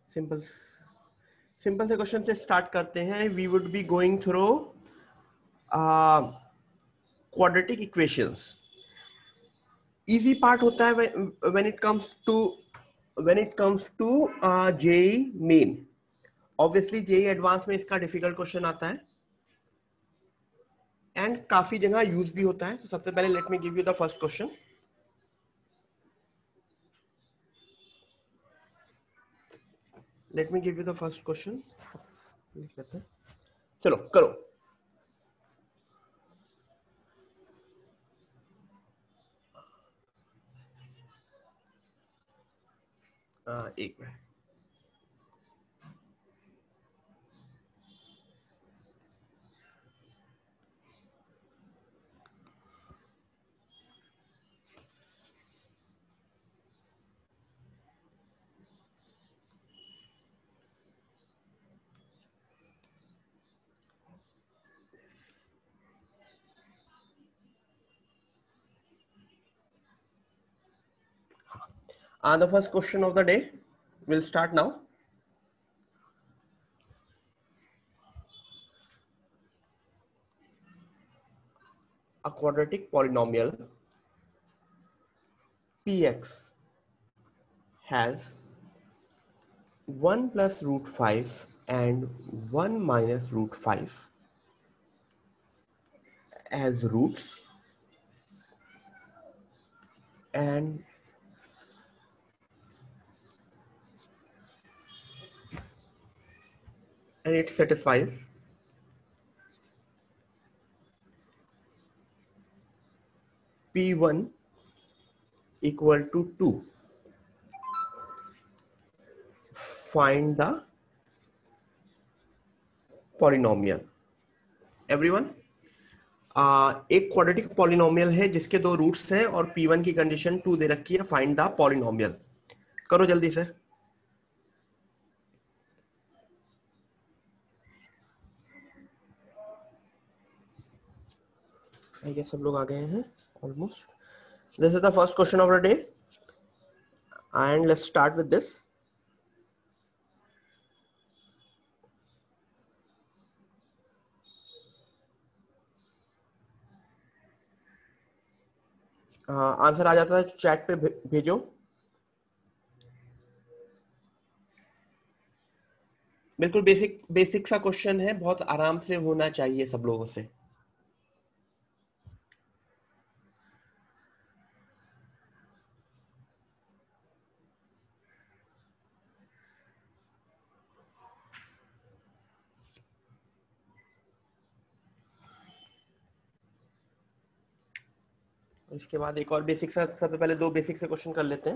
Simple simple से question से start करते हैं. We would be going through quadratic equations. Easy part होता है when it comes to JEE main. Obviously JEE advance में इसका डिफिकल्ट क्वेश्चन आता है एंड काफी जगह यूज भी होता है. तो सबसे पहले let me give you the first question. Let me give you the first question. लिख लेते हैं. चलो करो. एक minute. The first question of the day will start now. A quadratic polynomial px has 1 plus root 5 and 1 minus root 5 as roots, and it satisfies p1 equal to 2. Find the polynomial. Everyone, एक quadratic polynomial है जिसके दो roots हैं और p1 की condition 2 दे रखी है. Find the polynomial. करो जल्दी से. आई गेस सब लोग आ गए हैं almost. This is the first question of the day and let's start with this. Answer आ जाता है चैट पे भेजो. बिल्कुल बेसिक बेसिक सा क्वेश्चन है. बहुत आराम से होना चाहिए सब लोगों से. इसके बाद एक और बेसिक सा, सबसे पहले दो बेसिक से क्वेश्चन कर लेते हैं.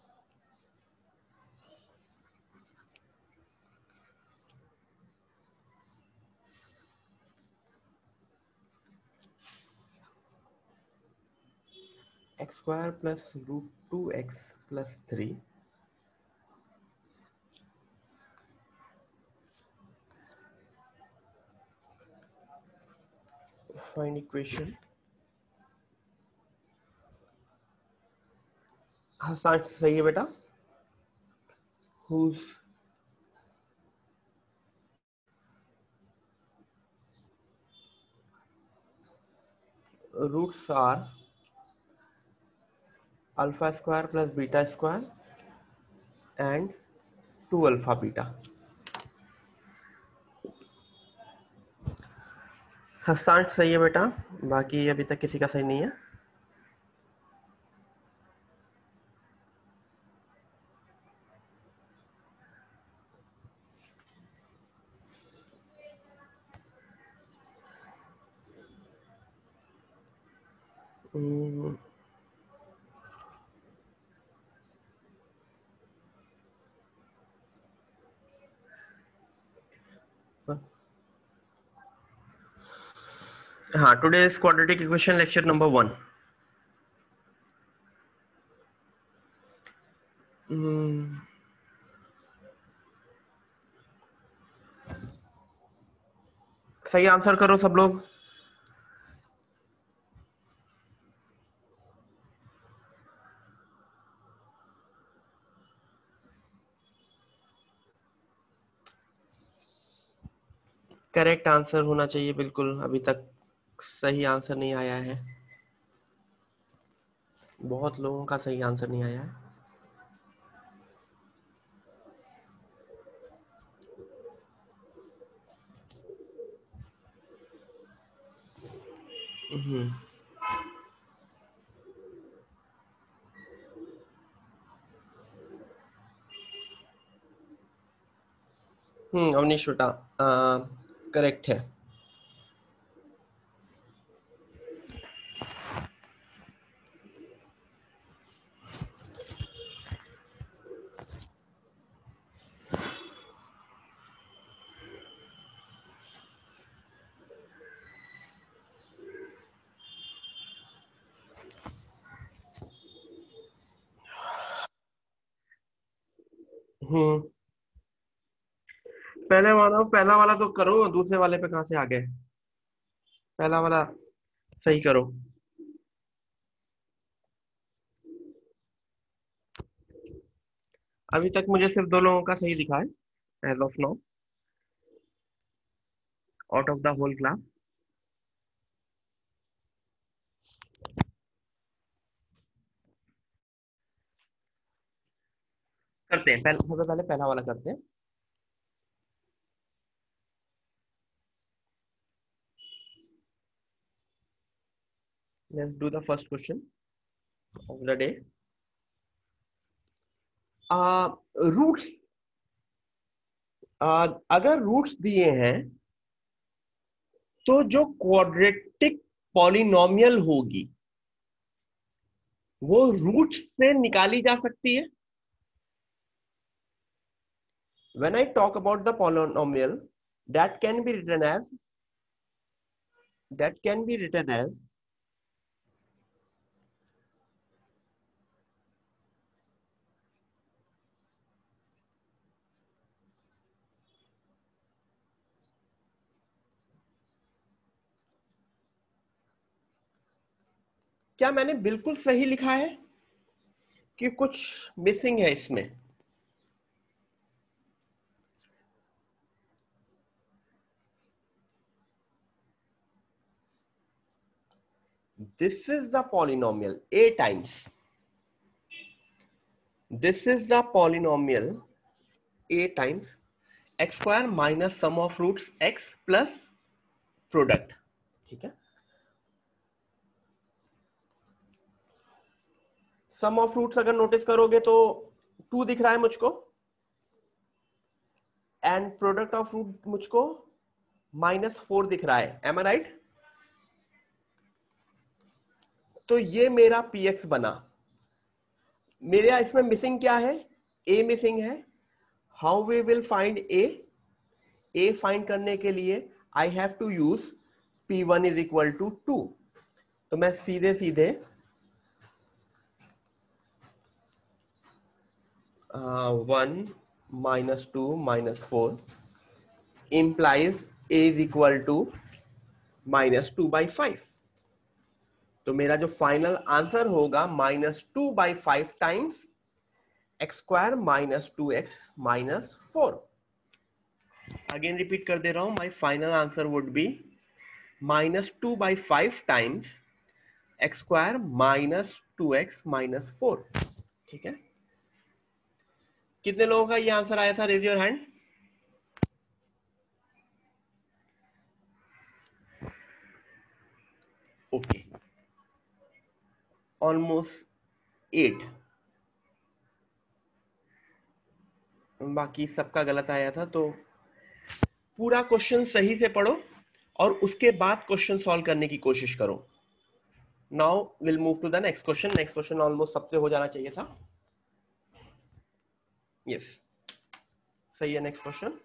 X square plus root 2x plus 3 find equation. हाँ सही है बेटा. whose roots are alpha square plus beta square and 2 alpha beta. हस्तांश सही है बेटा. बाकी अभी तक किसी का सही नहीं है. हाँ, today's quadratic equation lecture number 1. सही आंसर करो सब लोग. करेक्ट आंसर होना चाहिए बिल्कुल, अभी तक सही आंसर नहीं आया है, बहुत लोगों का सही आंसर नहीं आया है। अवनीश बेटा करेक्ट है। हम्म पहला वाला तो करो, दूसरे वाले पे कहाँ से आ गए? पहला वाला सही करो। अभी तक मुझे सिर्फ दो लोगों का सही दिखा है as of now, out of the whole class. करते हैं सबसे पहले पहला वाला करते हैं। Let's do the first question of the day. Roots, अगर रूट्स दिए हैं तो जो क्वाड्रेटिक पॉलिनोमियल होगी वो रूट्स से निकाली जा सकती है। When I talk about the polynomial, that can be written as that can be written as क्या मैंने बिल्कुल सही लिखा है कि कुछ मिसिंग है इसमें? This is the polynomial a times, this is the polynomial a times x square minus sum of roots x plus product. ठीक है, सम ऑफ रूट्स अगर नोटिस करोगे तो 2 दिख रहा है मुझको, एंड प्रोडक्ट ऑफ रूट मुझको -4 दिख रहा है। Am I right? तो ये मेरा px बना। मेरे इसमें मिसिंग क्या है? a मिसिंग है। How we will find a find करने के लिए I have to use p1 is equal to 2। तो मैं सीधे सीधे 1 -2 -4 implies a is equal to -2/5। तो मेरा जो फाइनल आंसर होगा -2/5 times x square -2x-4। Again repeat कर दे रहा हूं, my final answer would be -2/5 times x square -2x-4। ठीक है, कितने लोगों का ये आंसर आया था? Raise your hand. Okay, almost 8। बाकी सबका गलत आया था। तो पूरा क्वेश्चन सही से पढ़ो और उसके बाद क्वेश्चन सॉल्व करने की कोशिश करो। Now will move to the next question. Next question almost सबसे हो जाना चाहिए था। यस, सही है। नेक्स्ट क्वेश्चन,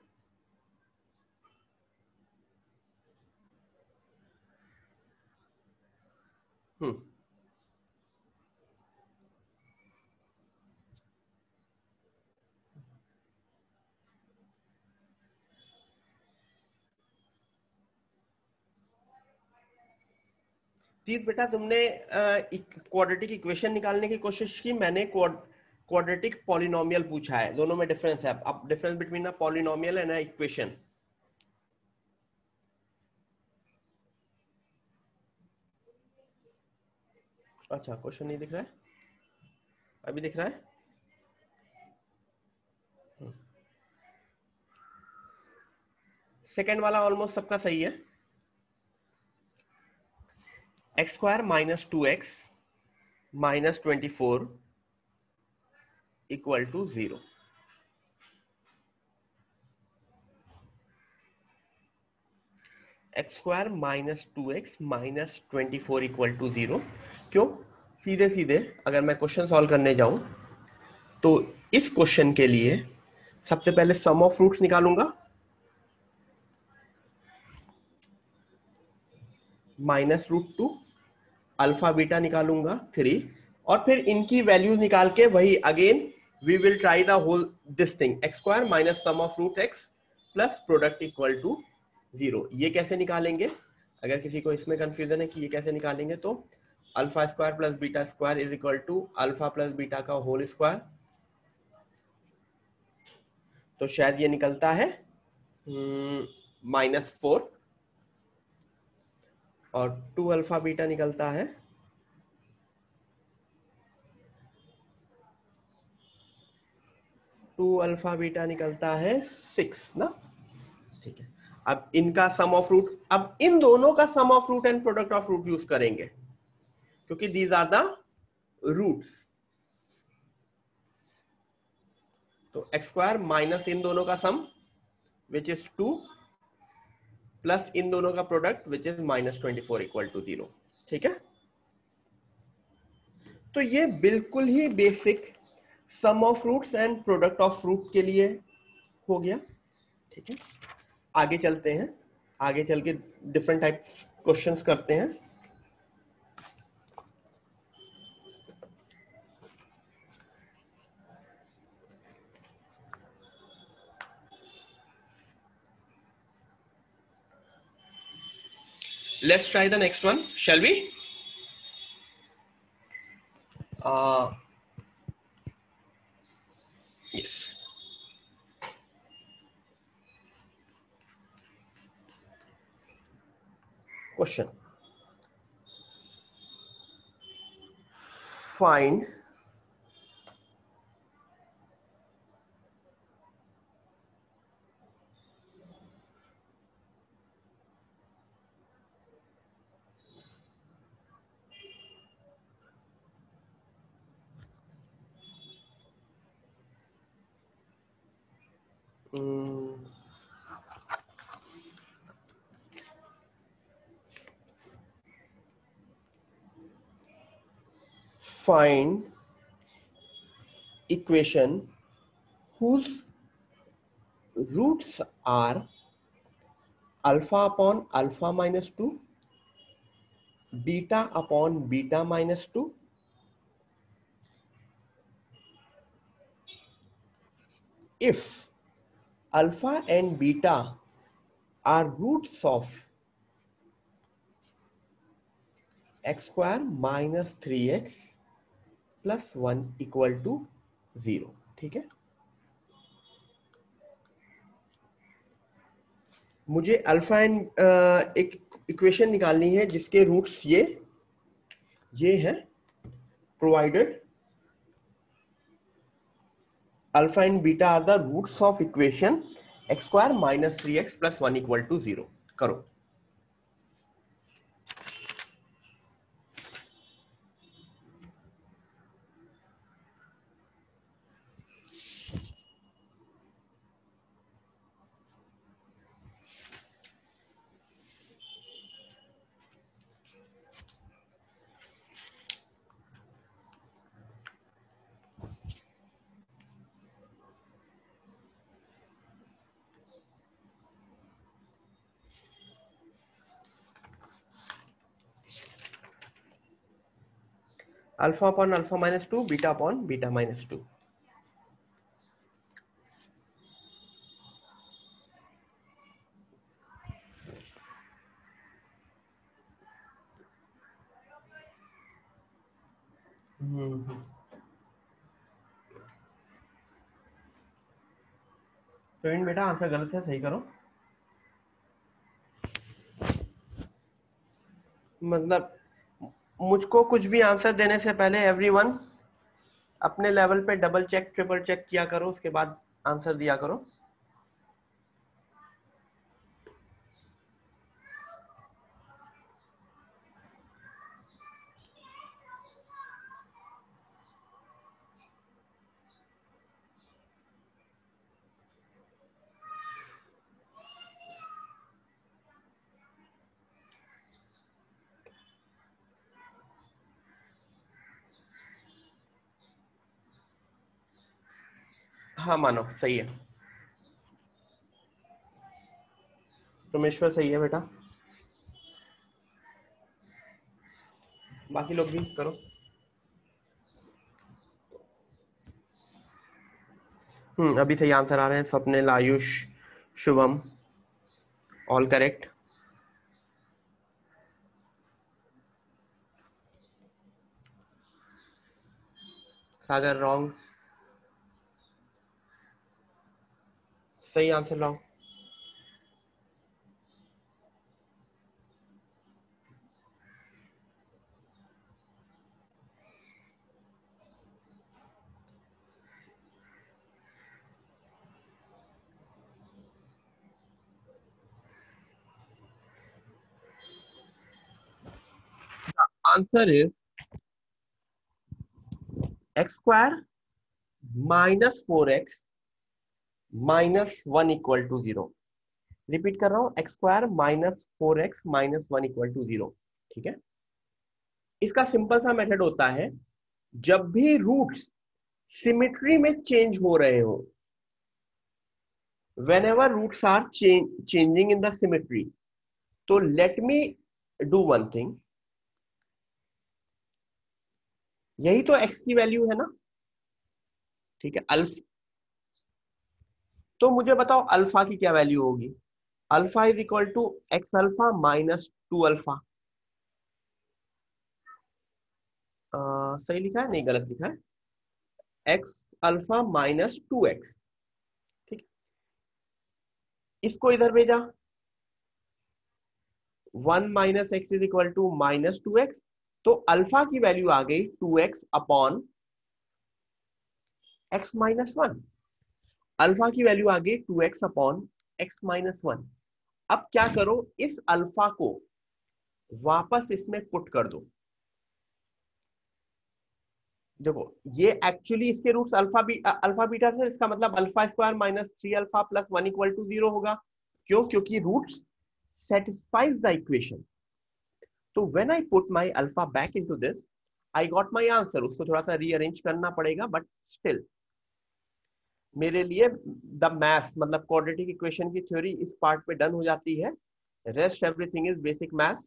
तीत बेटा तुमने क्वाड्रेटिक इक्वेशन निकालने की कोशिश की, मैंने क्वाड्रेटिक पॉलिनोमियल पूछा है। दोनों में डिफरेंस है। अब difference between a polynomial and a equation. अच्छा, क्वेश्चन नहीं दिख रहा है, अभी दिख रहा है? सेकेंड वाला ऑलमोस्ट सबका सही है। X square minus 2x minus 24 equal to 0। X square minus 2x minus 24 equal to 0। क्यों? सीधे सीधे अगर मैं क्वेश्चन सॉल्व करने जाऊं तो इस क्वेश्चन के लिए सबसे पहले सम ऑफ रूट्स निकालूंगा, -√2, अल्फा बीटा निकालूंगा 3, और फिर इनकी वैल्यूज निकाल के वही again we will try the whole this thing, x square minus sum of root x plus product equal to 0। ये कैसे निकालेंगे? अगर किसी को इसमें कंफ्यूजन है कि ये कैसे निकालेंगे, तो alpha square plus beta square is equal to alpha plus beta का होल स्क्वायर। तो शायद ये निकलता है -4, और 2 अल्फा बीटा निकलता है 2 अल्फा बीटा निकलता है 6 ना। ठीक है, अब इनका सम ऑफ रूट, अब इन दोनों का sum of root and product of root use करेंगे क्योंकि दीज आर द रूट्स। तो एक्स स्क्वायर माइनस इन दोनों का सम विच इज 2 प्लस इन दोनों का product which is -24 equal to 0। ठीक है, तो ये बिल्कुल ही basic sum of roots and product of root के लिए हो गया। ठीक है, आगे चलते हैं, आगे चल के डिफरेंट टाइप्स क्वेश्चंस करते हैं। Let's try the next one, shall we? Yes. Question. Find find equation whose roots are alpha upon alpha minus 2, beta upon beta minus 2, if alpha and beta are roots of x square minus 3x plus 1 equal to 0। ठीक है, मुझे alpha and एक equation निकालनी है जिसके roots ये है, provided alpha and beta are the roots of equation x square minus 3x plus 1 equal to 0। करो। Alpha upon alpha minus 2, beta upon beta minus 2। Praveen बेटा आंसर गलत है, सही करो। मतलब मुझको कुछ भी आंसर देने से पहले एवरीवन अपने लेवल पे डबल चेक ट्रिपल चेक किया करो, उसके बाद आंसर दिया करो। हाँ मानो सही है, परमेश्वर सही है बेटा, बाकी लोग भी करो। अभी सही आंसर आ रहे हैं, Swapnil, Ayush, Shubham, all correct. Sagar wrong, सही आंसर लाओ। Answer is x square minus 4x minus 1 equal to 0। Repeat कर रहा हूं, x square minus 4x minus 1 equal to 0। ठीक है, इसका सिंपल सा मेथड होता है, जब भी रूट्स सिमेट्री में चेंज हो रहे हो, whenever roots are changing in the symmetry, तो let me do one thing, यही तो x की वैल्यू है ना, ठीक है, अल्फ, तो मुझे बताओ अल्फा की क्या वैल्यू होगी। Alpha is equal to x alpha minus 2 alpha. सही लिखा है, नहीं गलत लिखा है, एक्स अल्फा माइनस 2x। ठीक, इसको इधर भेजा, 1 minus x is equal to minus 2x, तो अल्फा की वैल्यू आ गई 2x upon x minus 1। Alpha की वैल्यू आ गई 2x अपॉन x माइनस 1। अब क्या करो, इस अल्फा को वापस इसमें पुट कर दो। देखो ये एक्चुअली इसके रूट्स अल्फा बीटा से, इसका मतलब alpha square minus 3 alpha plus 1 equal to 0 होगा। क्यों? क्योंकि रूट्स सेटिस्फाइज द इक्वेशन। तो when I put my alpha back into this, I got my answer. उसको थोड़ा सा रीअरेंज करना पड़ेगा, बट स्टिल मेरे लिए द मैथ्स मतलब क्वाड्रेटिक इक्वेशन की थ्योरी इस पार्ट पे डन हो जाती है। Rest everything is basic maths.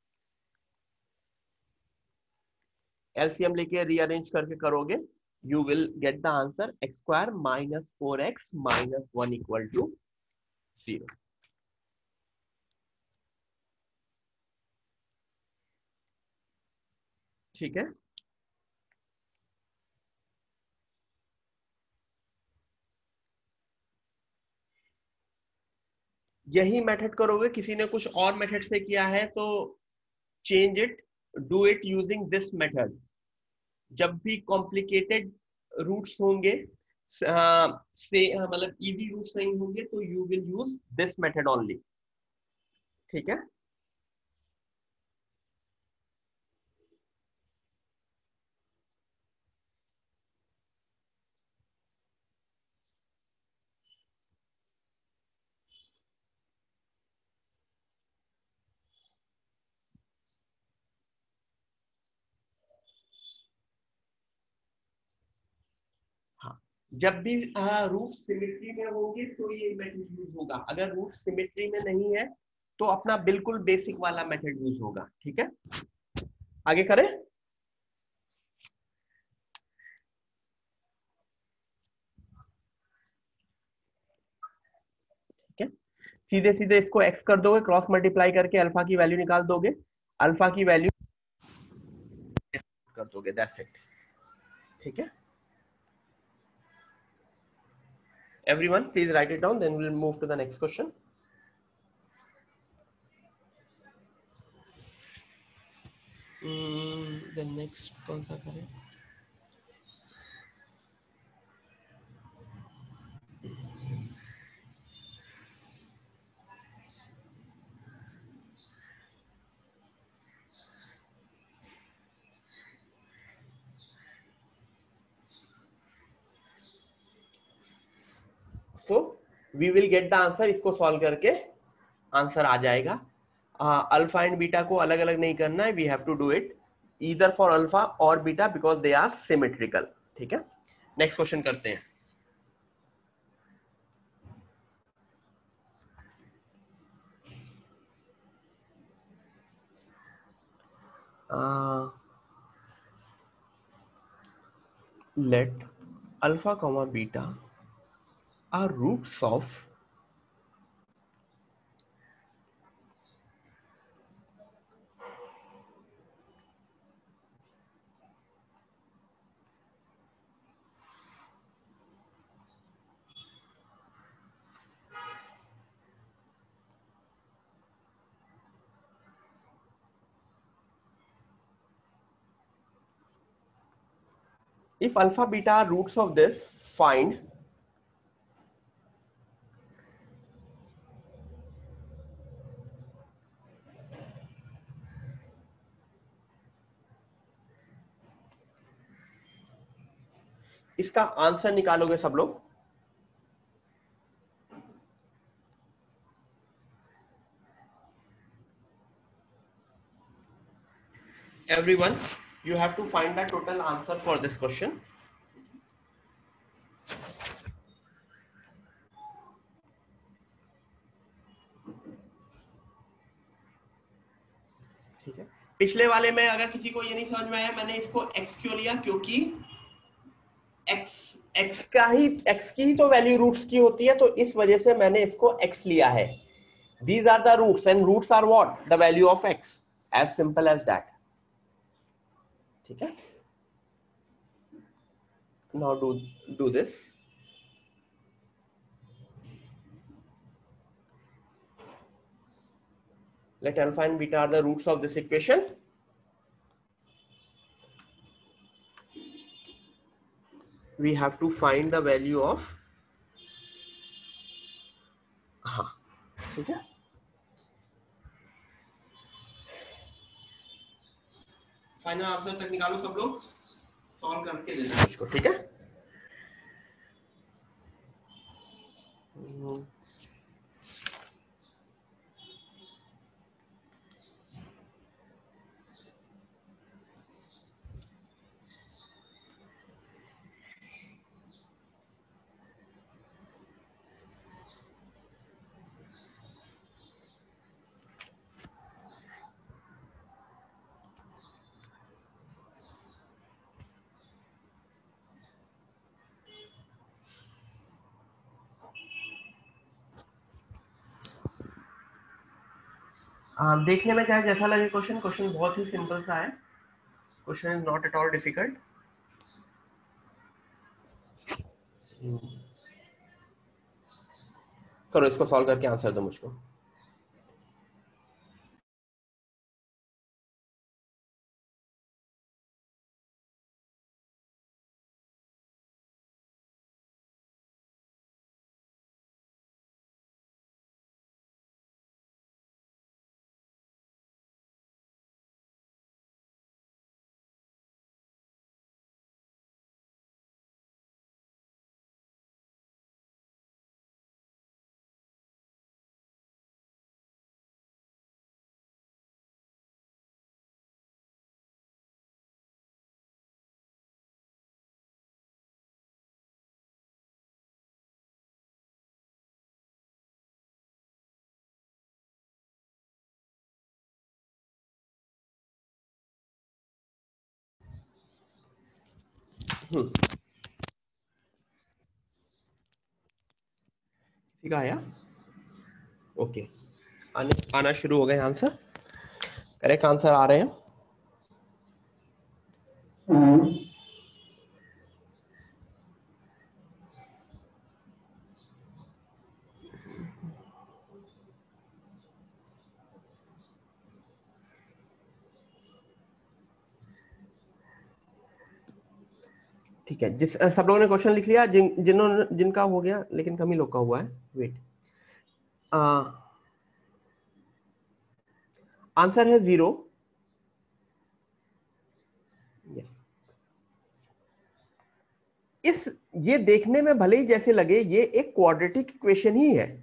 LCM लेके रीअरेंज करके करोगे, you will get the answer x square minus 4x minus 1 equal to 0। ठीक है, यही मेथड करोगे, किसी ने कुछ और मेथड से किया है तो change it, do it using this method. जब भी कॉम्प्लिकेटेड रूट्स होंगे, से मतलब इजी रूट्स नहीं होंगे, तो you will use this method only. ठीक है, हाँ, जब भी रूट सिमेट्री में होंगे तो ये मेथड यूज होगा। अगर रूट सिमेट्री में नहीं है तो अपना बिल्कुल बेसिक वाला मेथड यूज होगा। ठीक है, आगे करें। ठीक है, सीधे सीधे इसको एक्स कर दोगे, क्रॉस मल्टीप्लाई करके अल्फा की वैल्यू निकाल दोगे, अल्फा की वैल्यू कर दोगे, दैट्स इट। ठीक है, everyone please write it down, then we'll move to the next question. Then next कौन सा करें? So we will get the answer, इसको सॉल्व करके आंसर आ जाएगा. अल्फा एंड बीटा को अलग अलग नहीं करना है, we have to do it either for alpha और beta because they are symmetrical. ठीक है, नेक्स्ट क्वेश्चन करते हैं. Let alpha comma beta are roots of if alpha beta are roots of this, find इसका आंसर निकालोगे सब लोग. Everyone, you have to find the total answer for this question. ठीक है, पिछले वाले में अगर किसी को ये नहीं समझ में आया, मैंने इसको x क्यों लिया, क्योंकि x की ही तो वैल्यू रूट्स की होती है, तो इस वजह से मैंने इसको x लिया है. These are the roots and roots are what? The value of x. As simple as that. ठीक है, now do this. Let alpha and beta are the roots of this equation. We have to find the value of, हाँ ठीक है, final answer तक निकालो सब लोग, solve करके दे दो मुझको. ठीक है, देखने में चाहे जैसा लगे क्वेश्चन, क्वेश्चन बहुत ही सिंपल सा है. Question is not at all difficult. करो इसको सॉल्व करके आंसर दो मुझको. ठीक आया, ओके. आना शुरू हो गए आंसर, करेक्ट आंसर आ रहे हैं. ठीक है, जिस सब लोगों ने क्वेश्चन लिख लिया, जिनका हो गया, लेकिन कम ही लोग का हुआ है। वेट, आंसर है 0। यस, इस ये देखने में भले ही जैसे लगे ये एक क्वाड्रेटिक इक्वेशन ही है,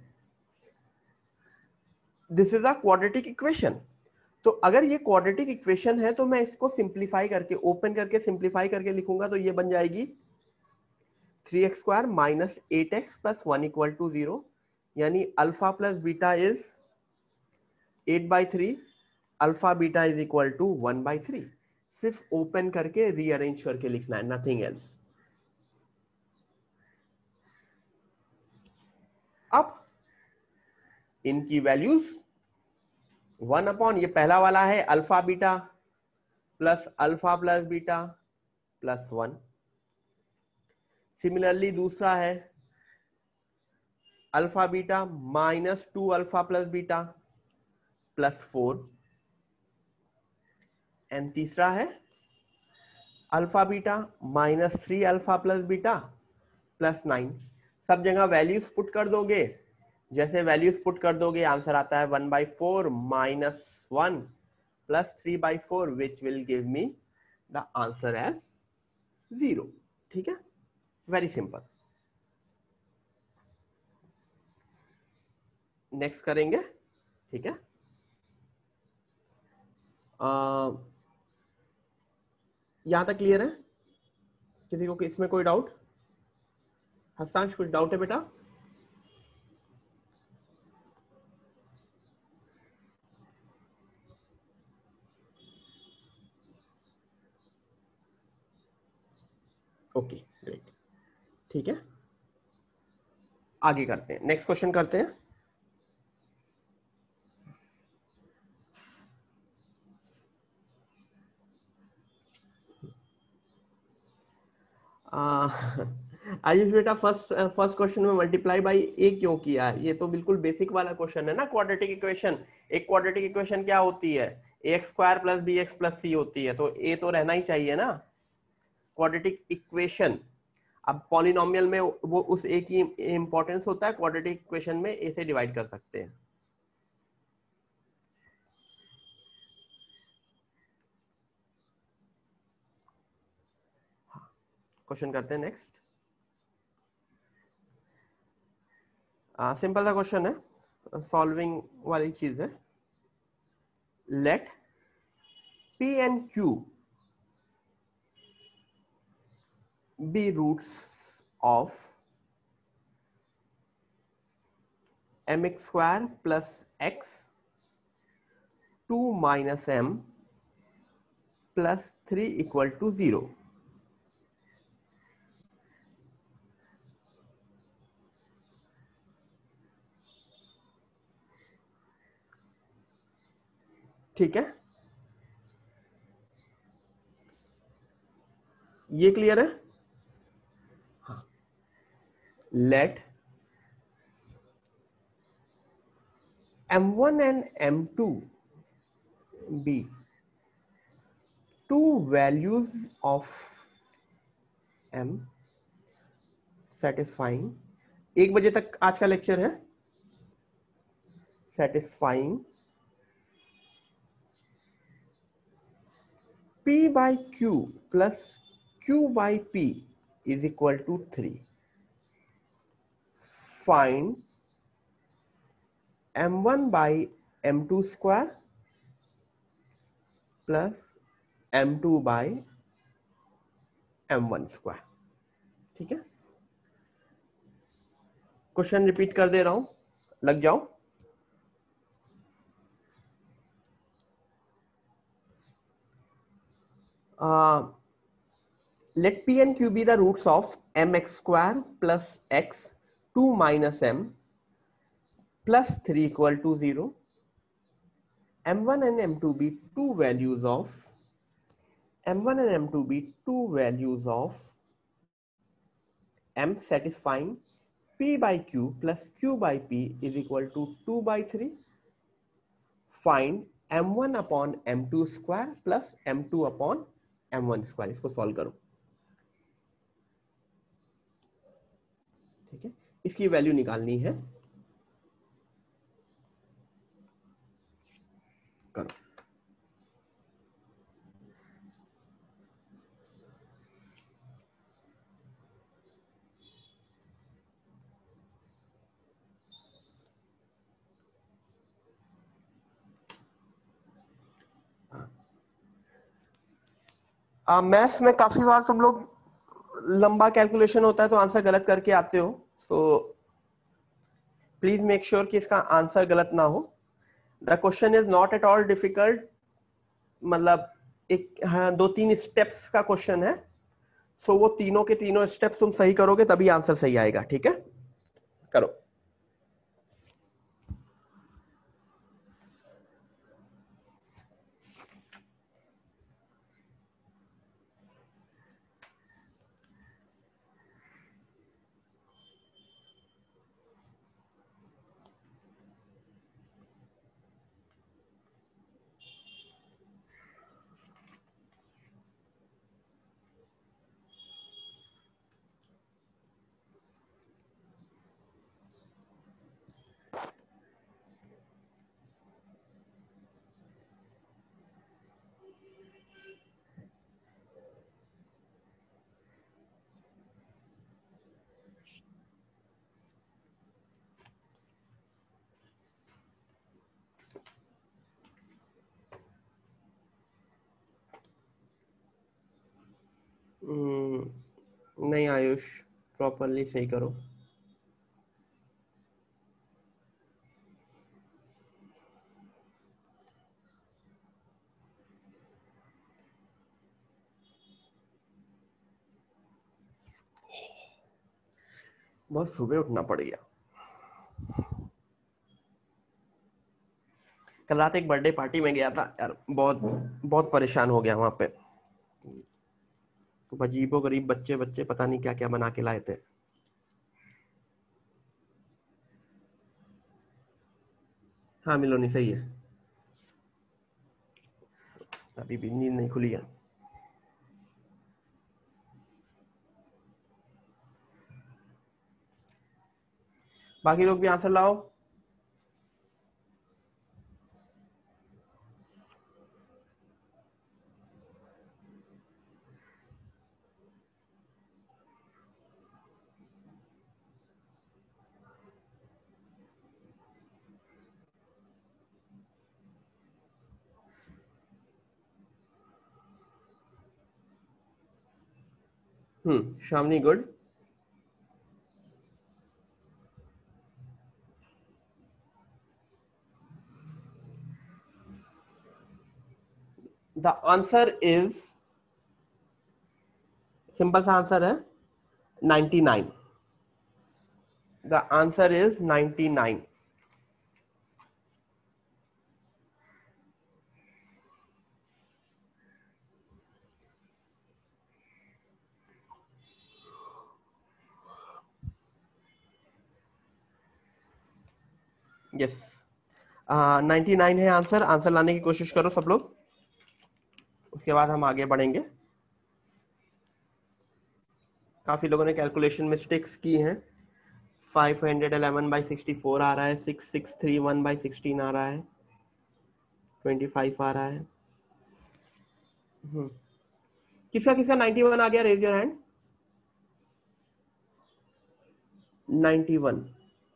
this is a quadratic equation. तो अगर ये क्वाड्रेटिक इक्वेशन है तो मैं इसको सिंप्लीफाई करके, ओपन करके सिंप्लीफाई करके लिखूंगा तो ये बन जाएगी 3x² minus 8x plus 1 equal to 0, यानी alpha plus beta is 8/3, alpha beta is equal to 1/3। सिर्फ ओपन करके रीअरेंज करके लिखना है, नथिंग एल्स। अब इनकी वैल्यूज 1 अपॉन, ये पहला वाला है alpha beta plus beta plus 1। Similarly दूसरा है alpha beta minus 2 alpha plus beta plus 4। And तीसरा है alpha beta minus 3 alpha plus beta plus 9। सब जगह वैल्यूज पुट कर दोगे, जैसे वैल्यूज पुट कर दोगे आंसर आता है 1/4 minus 1 plus 3/4 which will give me the answer as 0। ठीक है, वेरी सिंपल। नेक्स्ट करेंगे, ठीक है। यहां तक क्लियर है? किसी को इसमें कोई डाउट? हर्षांश, कुछ डाउट है बेटा? ओके, ग्रेट, ठीक है। आगे करते हैं, नेक्स्ट क्वेश्चन करते हैं। आयुष बेटा, फर्स्ट क्वेश्चन में मल्टीप्लाई बाई ए क्यों किया? ये तो बिल्कुल बेसिक वाला क्वेश्चन है ना, क्वाड्रेटिक इक्वेशन। एक क्वाड्रेटिक इक्वेशन क्या होती है? ax² plus bx plus c होती है, तो ए तो रहना ही चाहिए ना, क्वाड्रेटिक इक्वेशन। अब पॉलिनोमियल में वो उस ए की इंपॉर्टेंस होता है, क्वाड्रेटिक इक्वेशन में ए से डिवाइड कर सकते हैं। क्वेश्चन करते हैं नेक्स्ट। सिंपल सा क्वेश्चन है, सॉल्विंग वाली चीज है। Let P and Q be roots of mx² plus x 2 minus m plus 3 equal to 0। ठीक है, ये क्लियर है? हाँ, let m1 and m2 be two values of m satisfying, 1 बजे तक आज का लेक्चर है, satisfying p by q plus q by p is equal to 3। Find m1 by m2 square plus m2 by m1 square। ठीक है, question repeat कर दे रहा हूं, लग जाओ। Let P and Q be the roots of mx² plus x 2 minus m plus 3 equal to 0। m1 and m2 be two values of m satisfying p by q plus q by p is equal to 2/3। Find m1 upon m2 square plus m2 upon m1 square। इसको solve करो। इसकी value निकालनी है। करो। Maths में काफी बार तुम लोग लंबा कैलकुलेशन होता है तो आंसर गलत करके आते हो, सो प्लीज मेक श्योर कि इसका आंसर गलत ना हो। The question is not at all difficult, मतलब एक, हाँ, 2-3 स्टेप्स का क्वेश्चन है, सो वो तीनों के तीनों स्टेप्स तुम सही करोगे तभी आंसर सही आएगा। ठीक है, करो। नहीं आयुष, प्रॉपरली सही करो। बहुत सुबह उठना पड़ गया। कल रात एक बर्थडे पार्टी में गया था यार, बहुत बहुत परेशान हो गया वहां पे। तो अजीबो गरीब बच्चे बच्चे पता नहीं क्या क्या बना के लाए थे। हाँ मिलोनी सही है, अभी भी नींद नहीं खुली है। बाकी लोग भी आंसर लाओ। Shamni good. The answer is, simple सा आंसर है 99। The answer is 99। यस, 99 है आंसर। आंसर लाने की कोशिश करो सब लोग, उसके बाद हम आगे बढ़ेंगे। काफी लोगों ने कैलकुलेशन मिस्टेक्स की हैं। 511/64 आ रहा है, 6631/16 आ रहा है, 25 आ रहा है। किसका किसका 91 आ गया? Raise your hand. 91,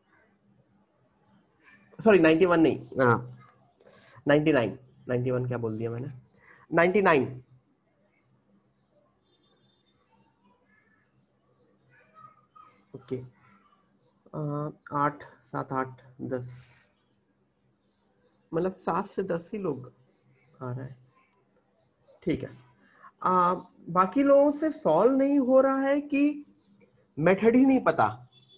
सॉरी 91 नहीं, हाँ 99, 91 क्या बोल दिया मैंने, 99। ओके, 8 7 8 10, मतलब 7 से 10 ही लोग आ रहा है। ठीक है, बाकी लोगों से सॉल्व नहीं हो रहा है कि मेथड ही नहीं पता?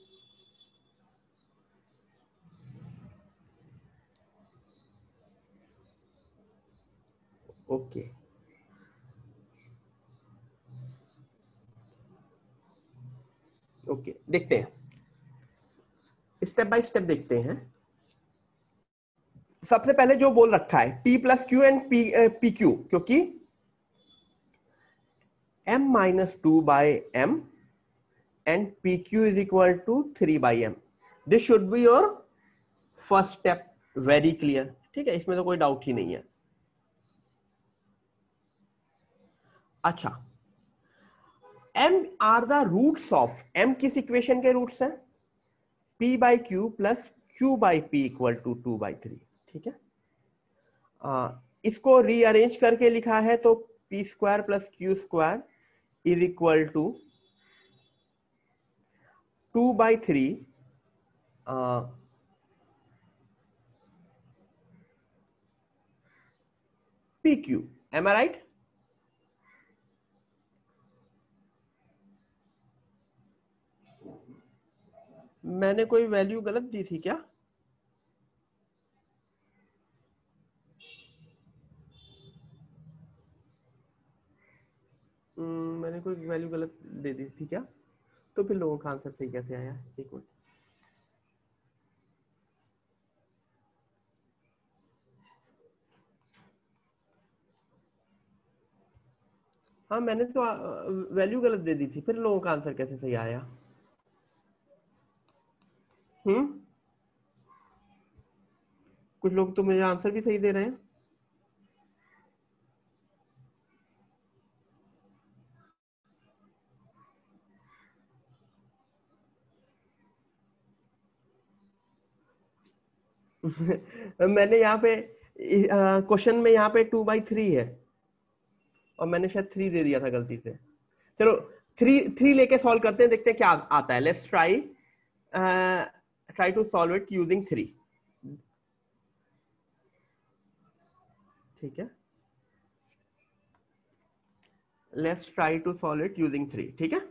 ओके, ओके देखते हैं, स्टेप बाय स्टेप देखते हैं। सबसे पहले जो बोल रखा है P+Q एंड PQ, क्योंकि m-2/m and PQ is equal to 3/m. This should be your first step. Very clear. ठीक है, इसमें तो कोई डाउट ही नहीं है. अच्छा, m are the roots of, m किस इक्वेशन के रूट्स हैं? p by q plus q by p equal to 2/3. ठीक है, इसको रीअरेंज करके लिखा है तो p square plus q square is equal to 2/3 pq. Am I right? मैंने कोई वैल्यू गलत दी थी क्या? मैंने कोई वैल्यू गलत दे दी थी क्या? तो फिर लोगों का आंसर सही कैसे आया? एक मिनट. हाँ, मैंने तो वैल्यू गलत दे दी थी, फिर लोगों का आंसर कैसे सही आया? कुछ लोग तो मुझे आंसर भी सही दे रहे हैं. मैंने यहाँ पे क्वेश्चन में यहाँ पे 2/3 है और मैंने शायद 3 दे दिया था गलती से. चलो 3 लेके सॉल्व करते हैं, देखते हैं क्या आता है. Let's try to solve it using 3. ठीक है, let's try to solve it using 3. ठीक है,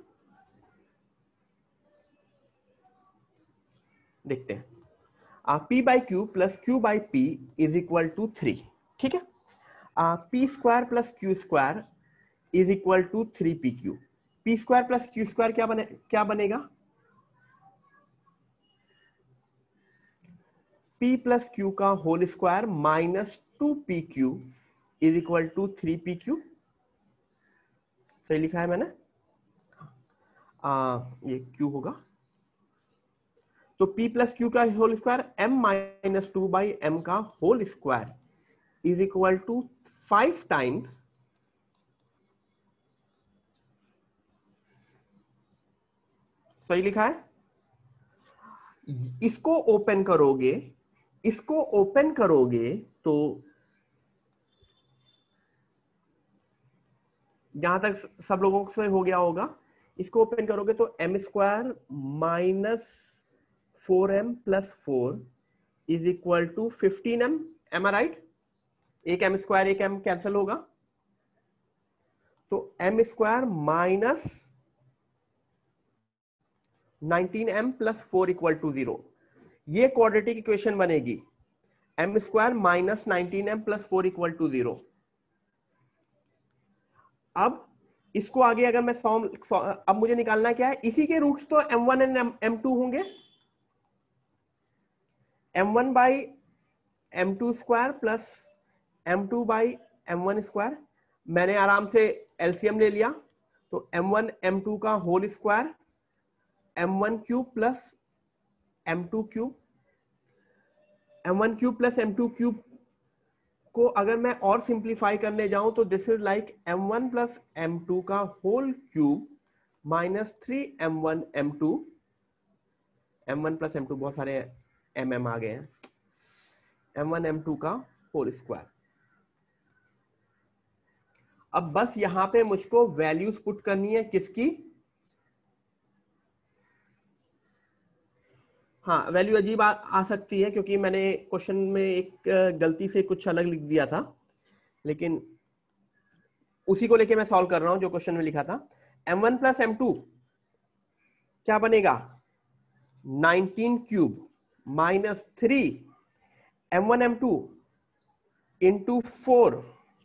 देखते हैं. p by q plus q by p is equal to 3. ठीक है, p square plus q square is equal to 3pq. p square plus q square क्या बनेगा? p प्लस क्यू का whole square minus 2pq is equal to 3pq. सही लिखा है मैंने? ये q होगा तो p प्लस क्यू का whole square m minus 2/m का whole square is equal to 5 times सही लिखा है. इसको ओपन करोगे तो जहां तक सब लोगों से हो गया होगा, इसको ओपन करोगे तो m square minus 4m plus 4 is equal to 15m. Am I right? एक m स्क्वायर एक m कैंसिल होगा तो m square minus 19m plus 4 equal to 0. ये क्वाड्रेटिक इक्वेशन बनेगी. m square minus 19m plus 4 equal to 0. अब इसको आगे अगर मैं अब मुझे निकालना क्या है? इसी के रूट्स तो m1 एंड m2 होंगे. m1 by m2 square plus m2 by m1 square. मैंने आराम से एलसीएम ले लिया तो m1 m2 का whole square m1 cube plus m2 cube. m1 cube plus m2 cube को अगर मैं और सिंप्लीफाई करने जाऊं तो this is like m1 plus m2 का whole cube minus 3m1 m2. m1 plus m2 बहुत सारे mm आ गए हैं. m1 m2 का होल स्क्वायर. अब बस यहां पे मुझको वैल्यूज पुट करनी है. किसकी? हाँ, वैल्यू अजीब आ सकती है क्योंकि मैंने क्वेश्चन में एक गलती से कुछ अलग लिख दिया था, लेकिन उसी को लेके मैं सॉल्व कर रहा हूं जो क्वेश्चन में लिखा था. m1 प्लस m2 क्या बनेगा? 19 cube minus 3 m1 m2 into 4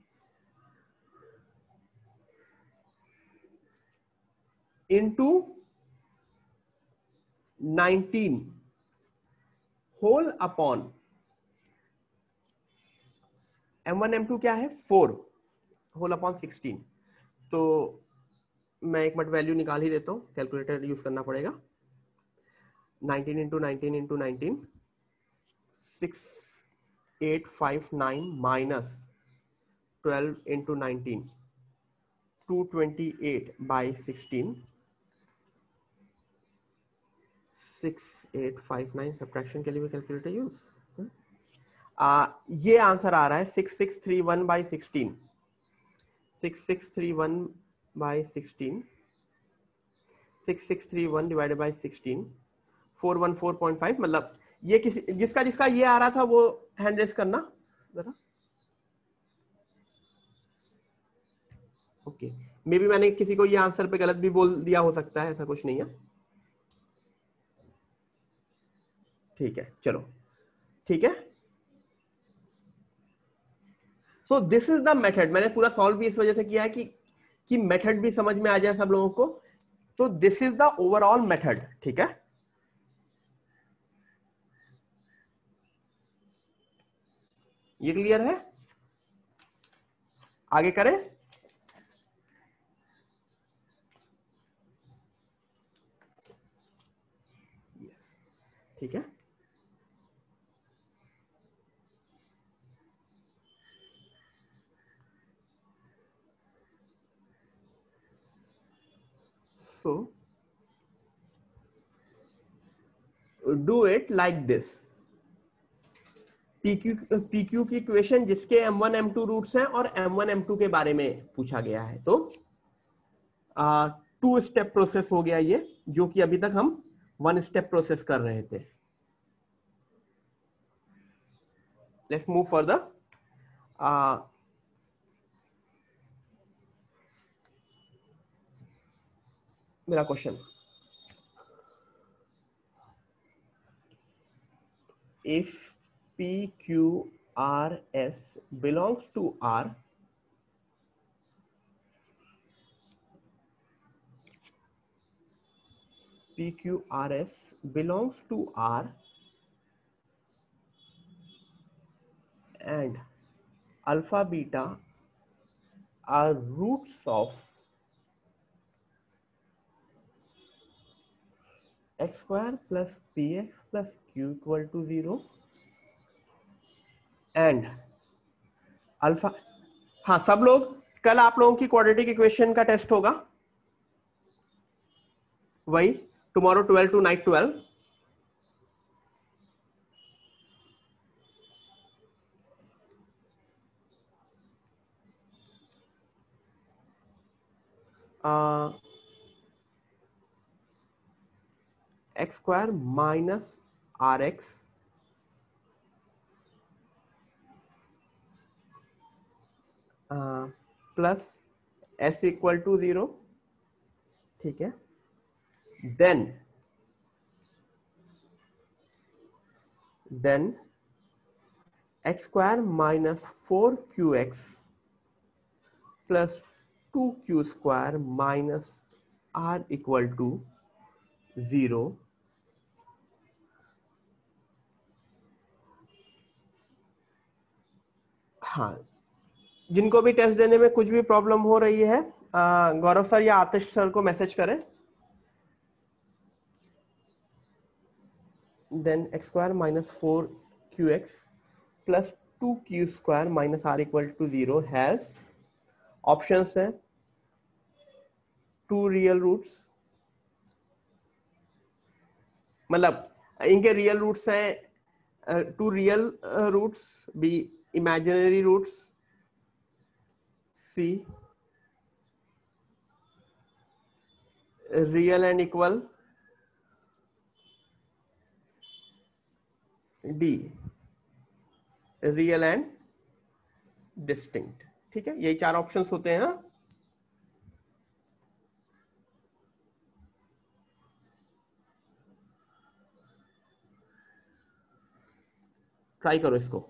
into 19 whole upon m1 m2 क्या है? 4 होल अपॉन 16. तो मैं एक मिनट वैल्यू निकाल ही देता हूँ, कैलकुलेटर यूज करना पड़ेगा। 19 into 19 into 19, 6859 minus 12 into 19, 228 by 16, 6859। Subtraction के लिए भी कैलकुलेटर यूज। ये आंसर आ रहा है 6631 बाई 16, 6631 बाई 16, 6631 डिवाइडेड बाई 16, 414.5। मतलब ये किसी जिसका जिसका ये आ रहा था वो हैंड रेस करना जरा। ओके, मे बी मैंने किसी को ये आंसर पे गलत भी बोल दिया हो सकता है, ऐसा कुछ नहीं है। ठीक है, चलो ठीक है। So this is the method. मैंने पूरा सॉल्व भी इस वजह से किया है कि मेथड भी समझ में आ जाए सब लोगों को। तो this is the overall method, ठीक है। ये क्लियर है? आगे करें? यस, ठीक है। So do it like this. PQ की इक्वेशन जिसके M1 M2 रूट्स हैं और M1 M2 के बारे में पूछा गया है, तो 2 स्टेप प्रोसेस हो गया ये, जो कि अभी तक हम 1 स्टेप प्रोसेस कर रहे थे। Let's move further. मेरा question, if PQRS belongs to R, PQRS belongs to R and alpha beta are roots of x square plus px plus q equal to 0 and alpha. हाँ, सब लोग कल आप लोगों की क्वाड्रेटिक इक्वेशन का test होगा, वही tomorrow 12 to night 12। X square minus r x plus s equal to 0, ठीक है। Then x square minus 4QX plus 2Q square minus r equal to 0। हाँ, जिनको भी टेस्ट देने में कुछ भी प्रॉब्लम हो रही है, गौरव सर या आतिश सर को मैसेज करें। Then x square minus 4QX plus 2Q square minus r equal to 0 has options है 2 रियल रूट्स, मतलब इनके रियल रूट्स हैं 2 real roots, b imaginary roots, c real and equal, d real and distinct. ठीक है, यही 4 options होते हैं। Try करो इसको।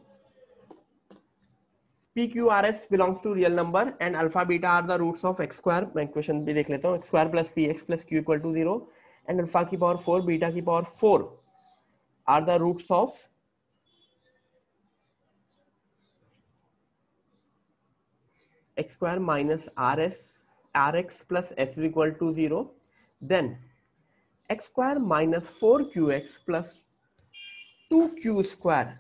PQRS belongs to real number and alpha beta are the roots of x square। मैं equation भी देख लेता हूँ। x square plus px plus q equal to 0 and alpha की पावर 4 बीटा की power 4 are the roots of x square minus rs rx plus s is equal to 0, then x square minus 4qx plus 2q square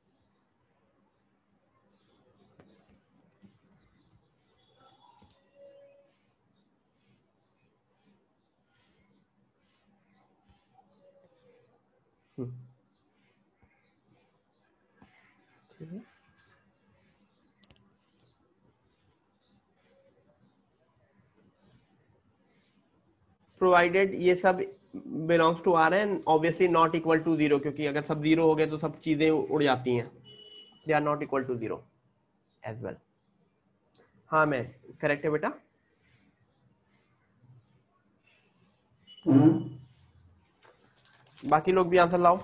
provided ये सब belongs to r and obviously not equal to 0, क्योंकि अगर सब 0 हो गए तो सब चीजें उड़ जाती हैं. They are not equal to 0 as well. हाँ मैं करेक्ट है बेटा. बाकी लोग भी आंसर लाओ.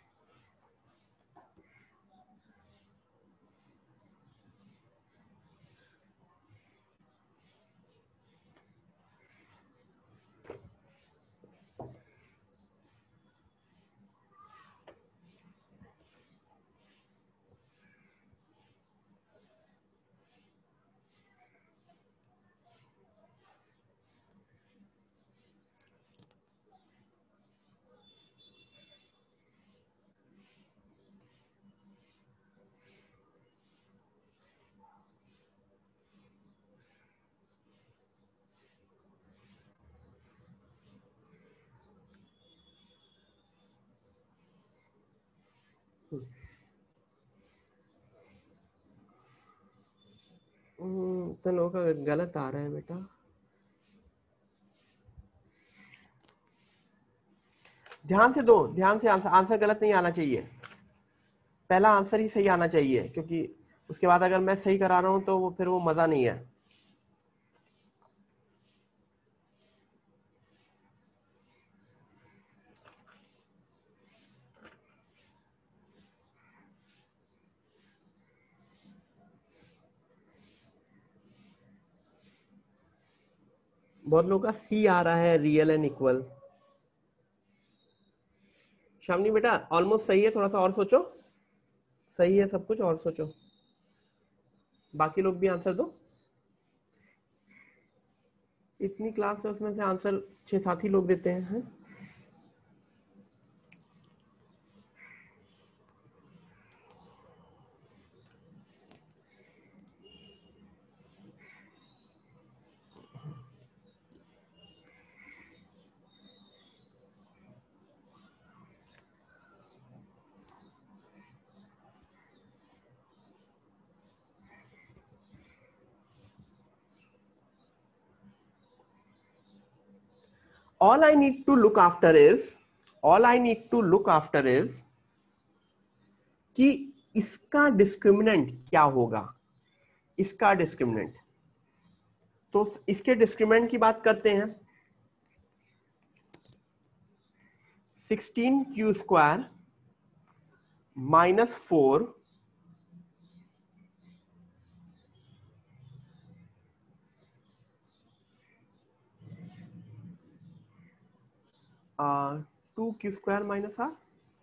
तो लोगों का गलत आ रहा है बेटा. ध्यान से दो, ध्यान से. आंसर गलत नहीं आना चाहिए. पहला आंसर ही सही आना चाहिए, क्योंकि उसके बाद अगर मैं सही करा रहा हूं तो फिर वो मजा नहीं है. बहुत लोगों का सी आ रहा है, रियल एंड इक्वल. शामनी बेटा ऑलमोस्ट सही है, थोड़ा सा और सोचो. सही है सब कुछ, और सोचो. बाकी लोग भी आंसर दो. इतनी क्लास है, उसमें से आंसर 6-7 ही लोग देते हैं. all I need to look after is कि इसका डिस्क्रिमिनेंट क्या होगा. इसका डिस्क्रिमिनेंट, तो इसके डिस्क्रिमिनेंट की बात करते हैं. 16q square minus 4 2q square minus r.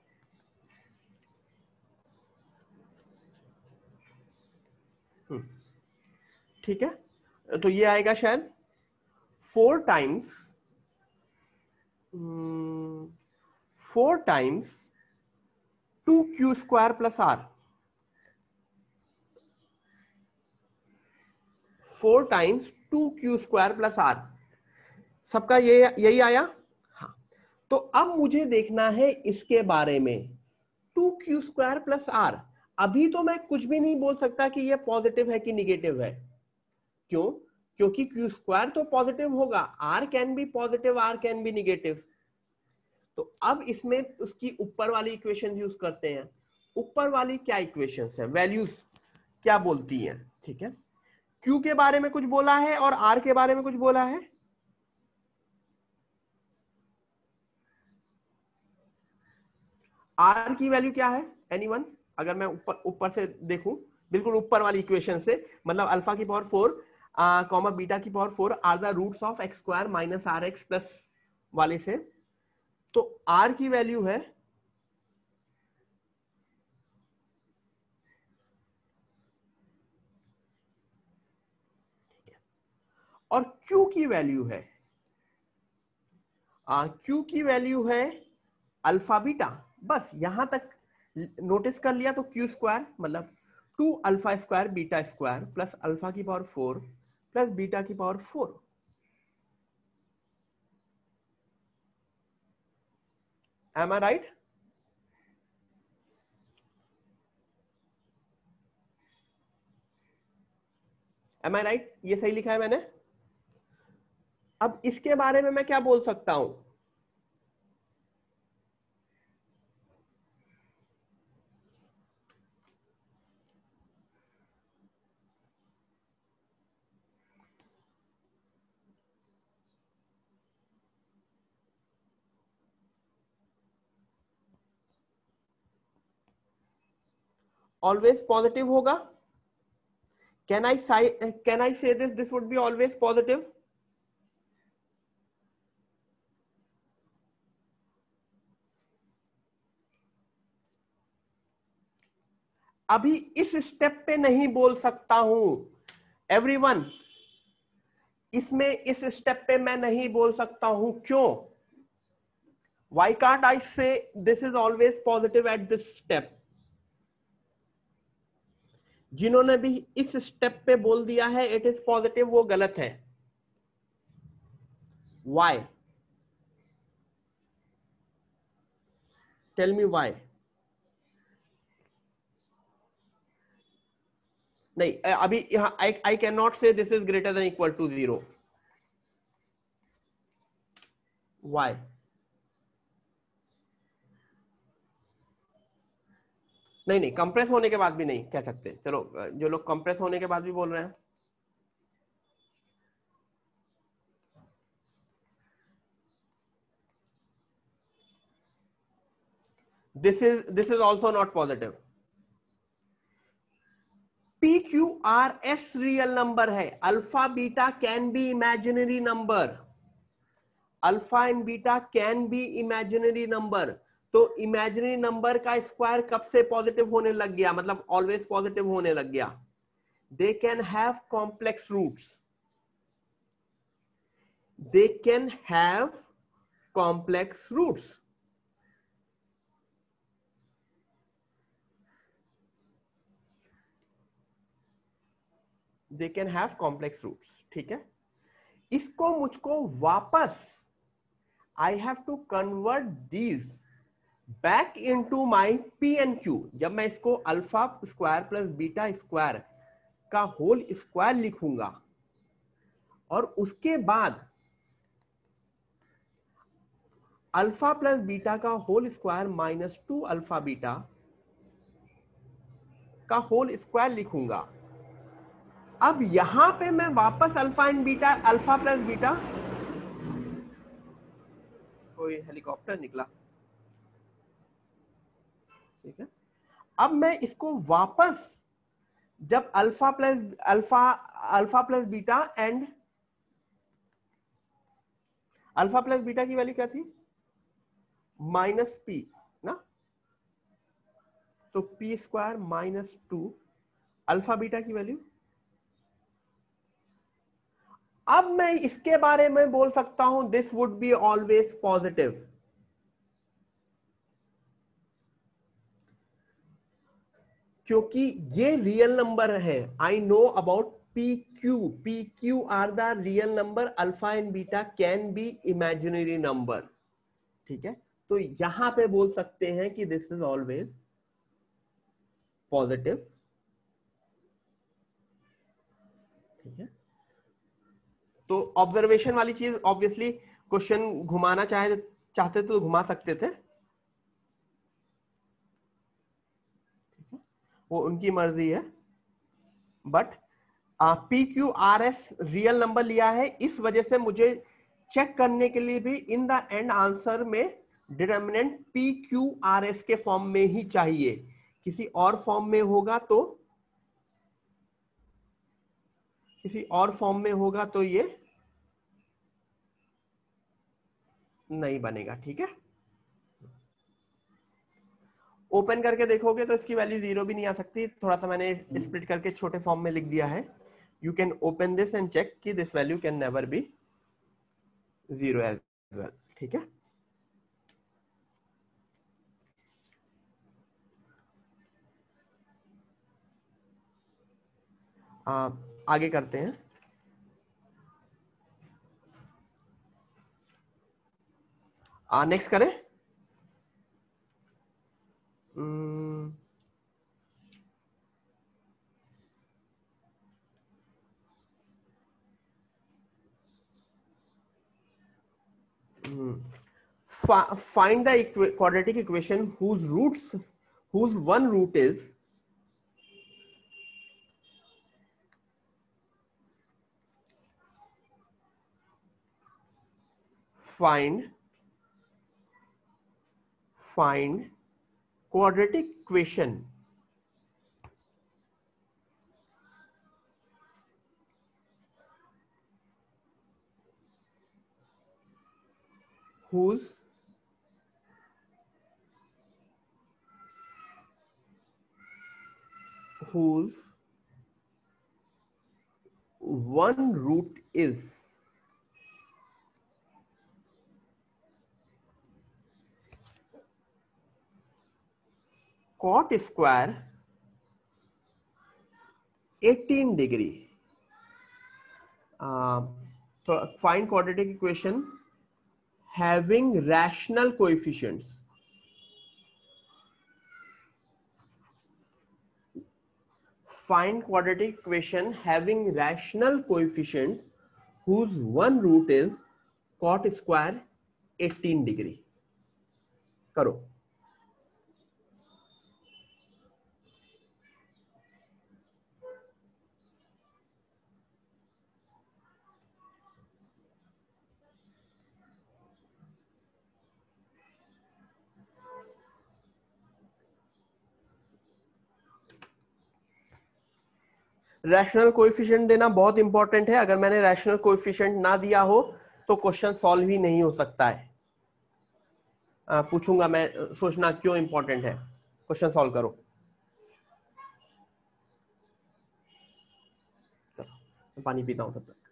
ठीक है, तो ये आएगा शायद 4 times 2q square plus r. 4 times 2q square plus r. सबका ये यही आया. हाँ, तो अब मुझे देखना है इसके बारे में 2q स्क्वायर प्लस r. अभी तो मैं कुछ भी नहीं बोल सकता कि ये पॉजिटिव है कि निगेटिव है. क्यों? क्योंकि q स्क्वायर तो पॉजिटिव होगा, r can be positive, r can be negative. तो अब इसमें उसकी ऊपर वाली इक्वेशन यूज करते हैं. ऊपर वाली क्या इक्वेशंस है, वैल्यूज क्या बोलती हैं. ठीक है, q के बारे में कुछ बोला है और r के बारे में कुछ बोला है. r की वैल्यू क्या है एनीवन? अगर मैं ऊपर से देखूं, बिल्कुल ऊपर वाली इक्वेशन से, मतलब अल्फा की पावर 4 कॉमा बीटा की power 4 are the roots of x square minus r x plus वाले से. तो r की वैल्यू है और Q की वैल्यू है Q की वैल्यू है अल्फा बीटा। बस यहां तक नोटिस कर लिया तो Q स्क्वायर मतलब 2 alpha square beta square plus alpha की पावर 4 प्लस बीटा की power 4। Am I right? Am I right? ये सही लिखा है मैंने। अब इसके बारे में मैं क्या बोल सकता हूं? ऑलवेज पॉजिटिव होगा। Can I say this would be always positive? अभी इस स्टेप पे नहीं बोल सकता हूं एवरीवन, इसमें इस स्टेप पे मैं नहीं बोल सकता हूं। क्यों? Why can't I say this is always positive at this step? जिन्होंने भी इस स्टेप पे बोल दिया है इट इज पॉजिटिव, वो गलत है। Why? Tell me why. नहीं, अभी यहाँ I cannot say this is greater than equal to 0. Why? नहीं नहीं, कंप्रेस होने के बाद भी नहीं कह सकते। चलो, जो लोग कंप्रेस होने के बाद भी बोल रहे हैं, this is also not positive. PQRS real number है। Alpha beta can be imaginary number. Alpha and beta can be imaginary number. तो इमेजिनरी नंबर का स्क्वायर कब से पॉजिटिव होने लग गया, मतलब ऑलवेज पॉजिटिव होने लग गया? They can have complex roots. They can have complex roots. They can have complex roots. ठीक है, इसको मुझको वापस I have to convert these back into my P and Q. जब मैं इसको alpha square plus beta square का whole square लिखूंगा और उसके बाद अल्फा प्लस बीटा का whole square minus 2 alpha beta का होल स्क्वायर लिखूंगा। अब यहां पे मैं वापस alpha and beta, alpha plus beta, कोई हेलीकॉप्टर निकला। ठीक है, अब मैं इसको वापस जब alpha plus beta and alpha plus beta की वैल्यू क्या थी? माइनस पी ना, तो P square minus 2 alpha beta की वैल्यू। अब मैं इसके बारे में बोल सकता हूं this would be always positive, क्योंकि ये रियल नंबर है। I know about P Q R the real number, alpha and beta can be imaginary number. ठीक है, तो यहां पे बोल सकते हैं कि दिस इज ऑलवेज पॉजिटिव। ठीक है, तो ऑब्जर्वेशन वाली चीज, ऑब्वियसली क्वेश्चन घुमाना चाहते तो घुमा सकते थे, वो उनकी मर्जी है। But P Q R S real number लिया है, इस वजह से मुझे चेक करने के लिए भी इन द एंड आंसर में determinant P Q R S के फॉर्म में ही चाहिए। किसी और फॉर्म में होगा तो ये नहीं बनेगा। ठीक है, ओपन करके देखोगे तो इसकी वैल्यू 0 भी नहीं आ सकती। थोड़ा सा मैंने स्प्लिट करके छोटे फॉर्म में लिख दिया है, you can open this and check कि this value can never be 0 as well. ठीक है. आगे करते हैं. नेक्स्ट करें. Find the quadratic equation whose one root is find quadratic equation whose one root is cot square 18 degree. Find quadratic equation having rational coefficients. Find quadratic equation having rational coefficients whose one root is cot square 18 degree. करो. Rational coefficient देना बहुत important है. अगर मैंने rational coefficient ना दिया हो तो क्वेश्चन सॉल्व ही नहीं हो सकता है. पूछूंगा मैं, सोचना क्यों इंपॉर्टेंट है. क्वेश्चन सॉल्व करो. पानी पीता हूं तब तक.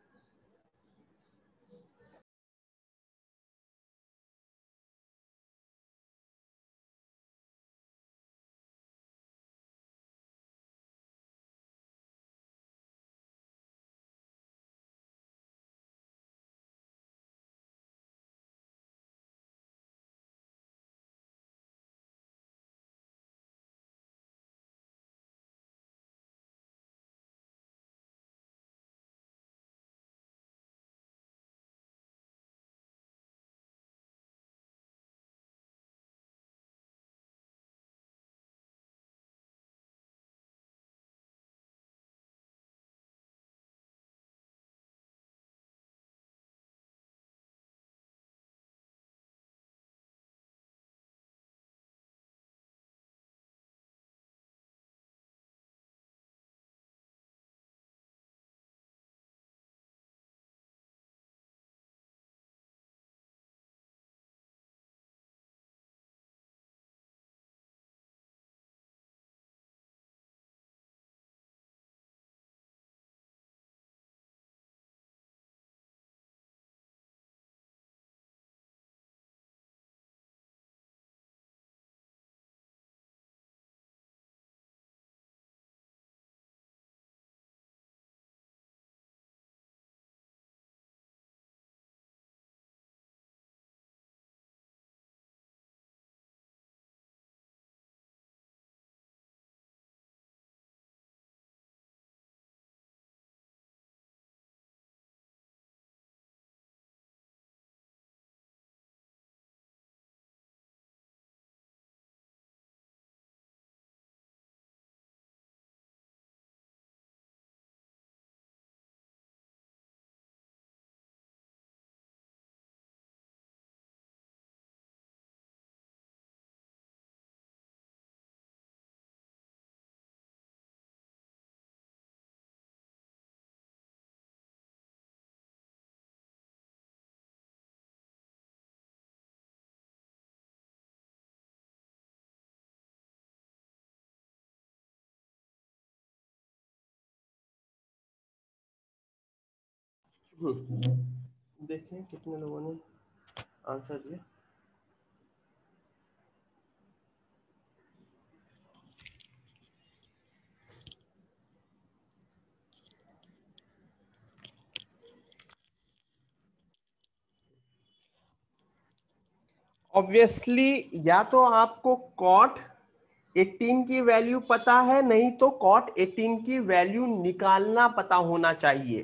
देखें कितने लोगों ने आंसर दिया। ऑब्वियसली या तो आपको कॉट 18 की वैल्यू पता है, नहीं तो कॉट 18 की वैल्यू निकालना पता होना चाहिए।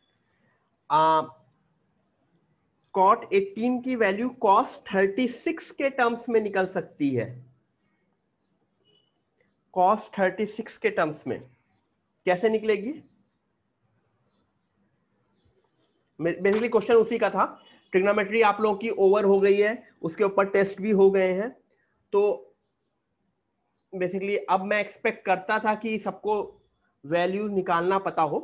कॉट 18 की वैल्यू कॉस 36 के टर्म्स में निकल सकती है। कॉस 36 के टर्म्स में कैसे निकलेगी? बेसिकली क्वेश्चन उसी का था। ट्रिग्नोमेट्री आप लोगों की ओवर हो गई है, उसके ऊपर टेस्ट भी हो गए हैं, तो बेसिकली अब मैं एक्सपेक्ट करता था कि सबको वैल्यू निकालना पता हो।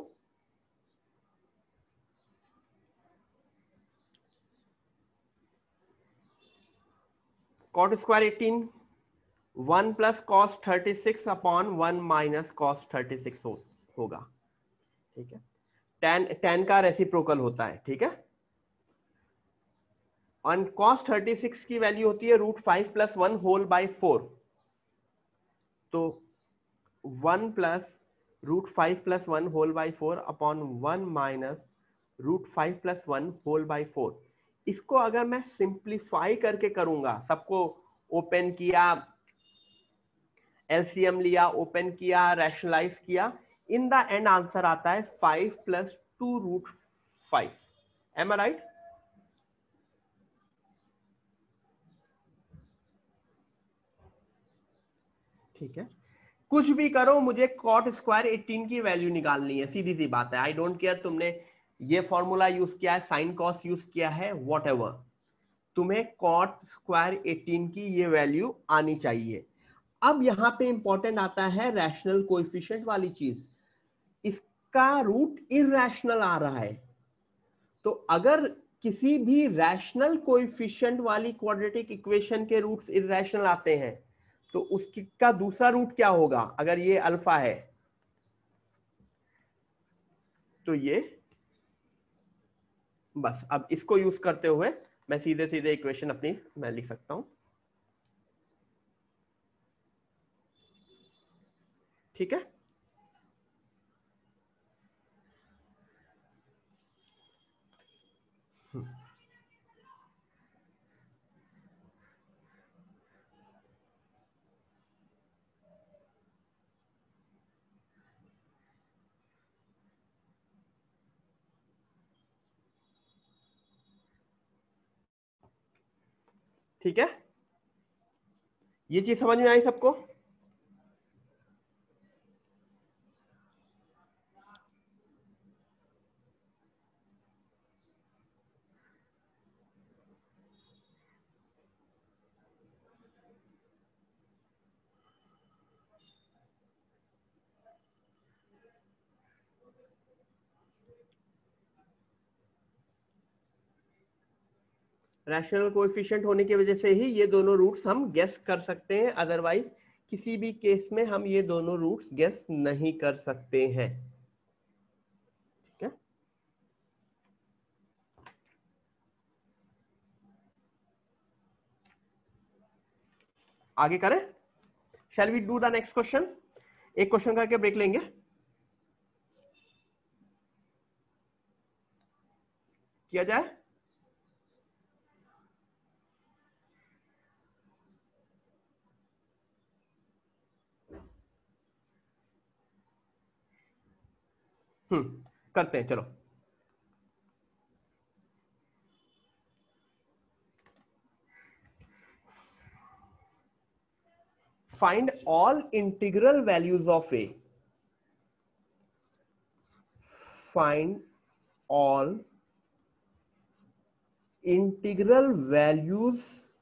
Cot square 18 1 plus cos 36 upon 1 minus cos 36 होगा। ठीक है, tan का रेसिप्रोकल होता है। ठीक है, और कॉस 36 की वैल्यू होती है √5 + 1 होल बाय 4। तो 1 plus √5 + 1 whole by 4 upon 1 minus √5 + 1 whole by 4। इसको अगर मैं सिंप्लीफाई करके करूंगा, सबको ओपन किया, एलसीएम लिया, ओपन किया, रैशनलाइज किया, इन द एंड आंसर आता है 5 + 2√5। Am I right? ठीक है, कुछ भी करो, मुझे कॉट स्क्वायर 18 की वैल्यू निकालनी है, सीधी सी बात है। आई डोंट केयर तुमने ये फॉर्मूला यूज किया है, साइन कॉस यूज किया है, वॉट एवर, तुम्हें कॉट स्क्वायर 18 की ये वैल्यू आनी चाहिए। अब यहां पे इंपॉर्टेंट आता है रैशनल कोएफिशिएंट वाली चीज। इसका रूट इरैशनल आ रहा है, तो अगर किसी भी रैशनल कोएफिशिएंट वाली क्वाड्रेटिक इक्वेशन के रूट्स इरैशनल आते हैं, तो उसका दूसरा रूट क्या होगा? अगर ये अल्फा है तो ये, बस अब इसको यूज करते हुए मैं सीधे सीधे इक्वेशन अपनी मैं लिख सकता हूं। ठीक है, ठीक है, ये चीज समझ में आई सबको? रैशनल कोएफिशिएंट होने की वजह से ही ये दोनों रूट्स हम गेस कर सकते हैं, अदरवाइज किसी भी केस में हम ये दोनों रूट्स गेस नहीं कर सकते हैं। ठीक है, आगे करें? Shall we do the next question? एक क्वेश्चन करके ब्रेक लेंगे। किया जाए? करते हैं, चलो। Find all integral values of A. Find all integral values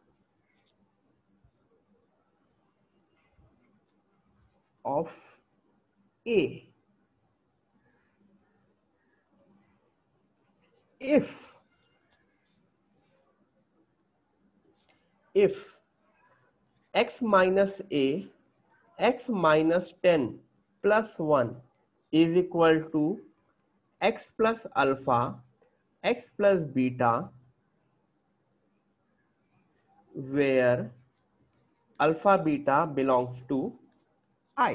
of A if x minus a x minus 10 plus 1 is equal to x plus alpha x plus beta where alpha beta belongs to I.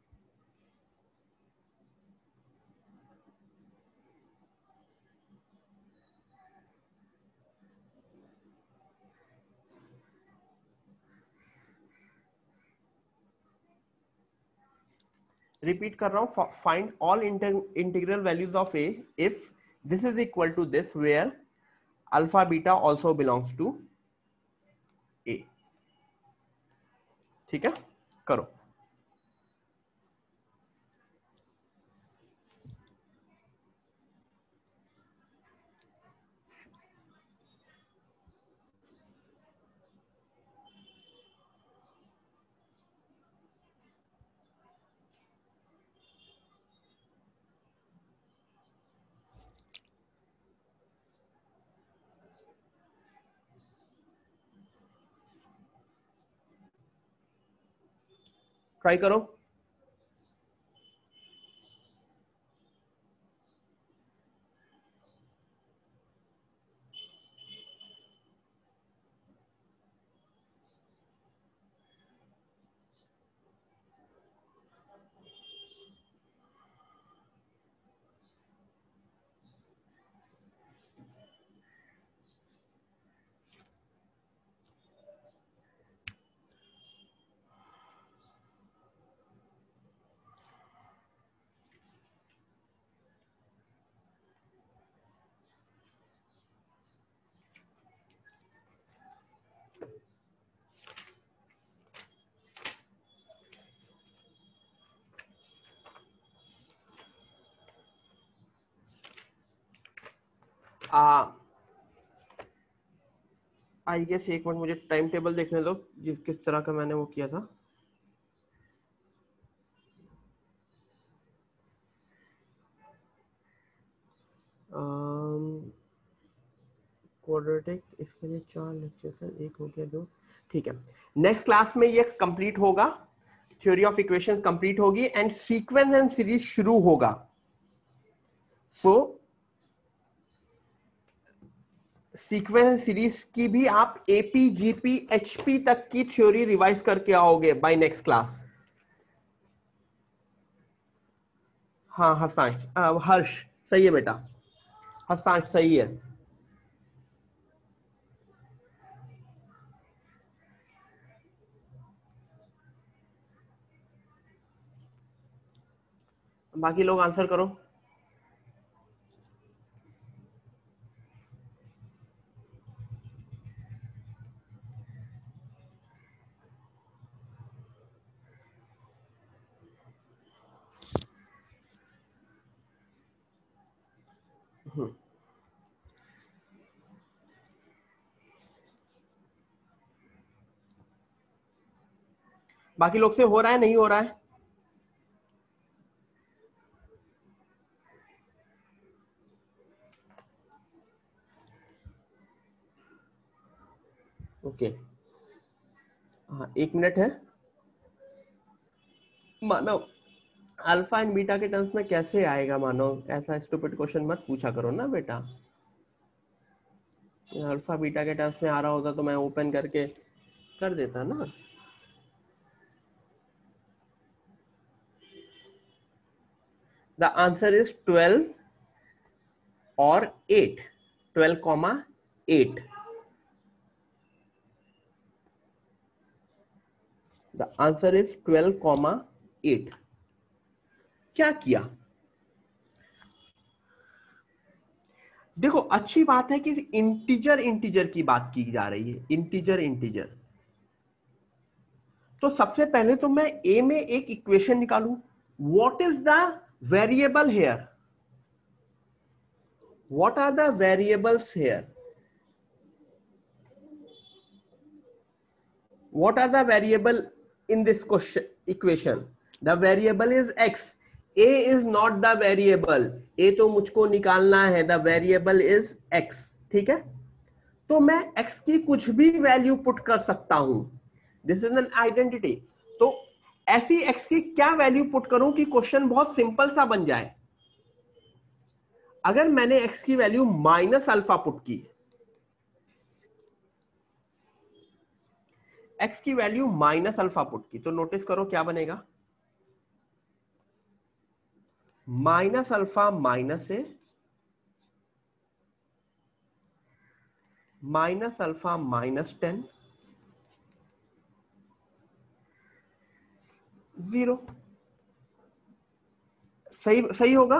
Repeat कर रहा हूं, find all integral values of A if this is equal to this where alpha beta also belongs to A. ठीक है, करो। Try करो। I guess एक minute, मुझे time table देखने दो जिस किस तरह का मैंने वो किया था। क्वाड्रेटिक इसके लिए 4 लेक्चर्स है, एक हो गया 2। ठीक है, नेक्स्ट क्लास में ये कंप्लीट होगा, थ्योरी ऑफ इक्वेशन कंप्लीट होगी एंड सीक्वेंस एंड सीरीज शुरू होगा। सो सीक्वेंस सीरीज की भी आप एपी जीपी एचपी तक की थ्योरी रिवाइज करके आओगे बाय नेक्स्ट क्लास। हाँ हस्तांश, हर्ष सही है बेटा, हस्तांश सही है। बाकी लोग आंसर करो। बाकी लोग से हो रहा है नहीं हो रहा है? ओके हाँ, 1 मिनट है। मानव अल्फा एंड बीटा के टर्म्स में कैसे आएगा मानव? ऐसा स्टूपिड क्वेश्चन मत पूछा करो ना बेटा। अल्फा बीटा के टर्म्स में आ रहा होता तो मैं ओपन करके कर देता ना। द आंसर इज 12 और 8, 12,8। The answer is 12,8। क्या किया? देखो अच्छी बात है कि इंटीजर इंटीजर की बात की जा रही है, इंटीजर इंटीजर। तो सबसे पहले तो मैं ए में एक इक्वेशन निकालूं, what is the variable here, what are the variables here, what are the variable in this question equation? The variable is x, a is not the variable, a तो मुझको निकालना है, the variable is x। ठीक है, तो मैं x की कुछ भी वैल्यू पुट कर सकता हूं, दिस इज एन आइडेंटिटी। तो ऐसी x की क्या वैल्यू पुट करूं कि क्वेश्चन बहुत सिंपल सा बन जाए। अगर मैंने x की वैल्यू माइनस अल्फा पुट की, x की वैल्यू माइनस अल्फा पुट की, तो नोटिस करो क्या बनेगा, minus alpha minus A minus alpha minus 10 0। सही सही होगा,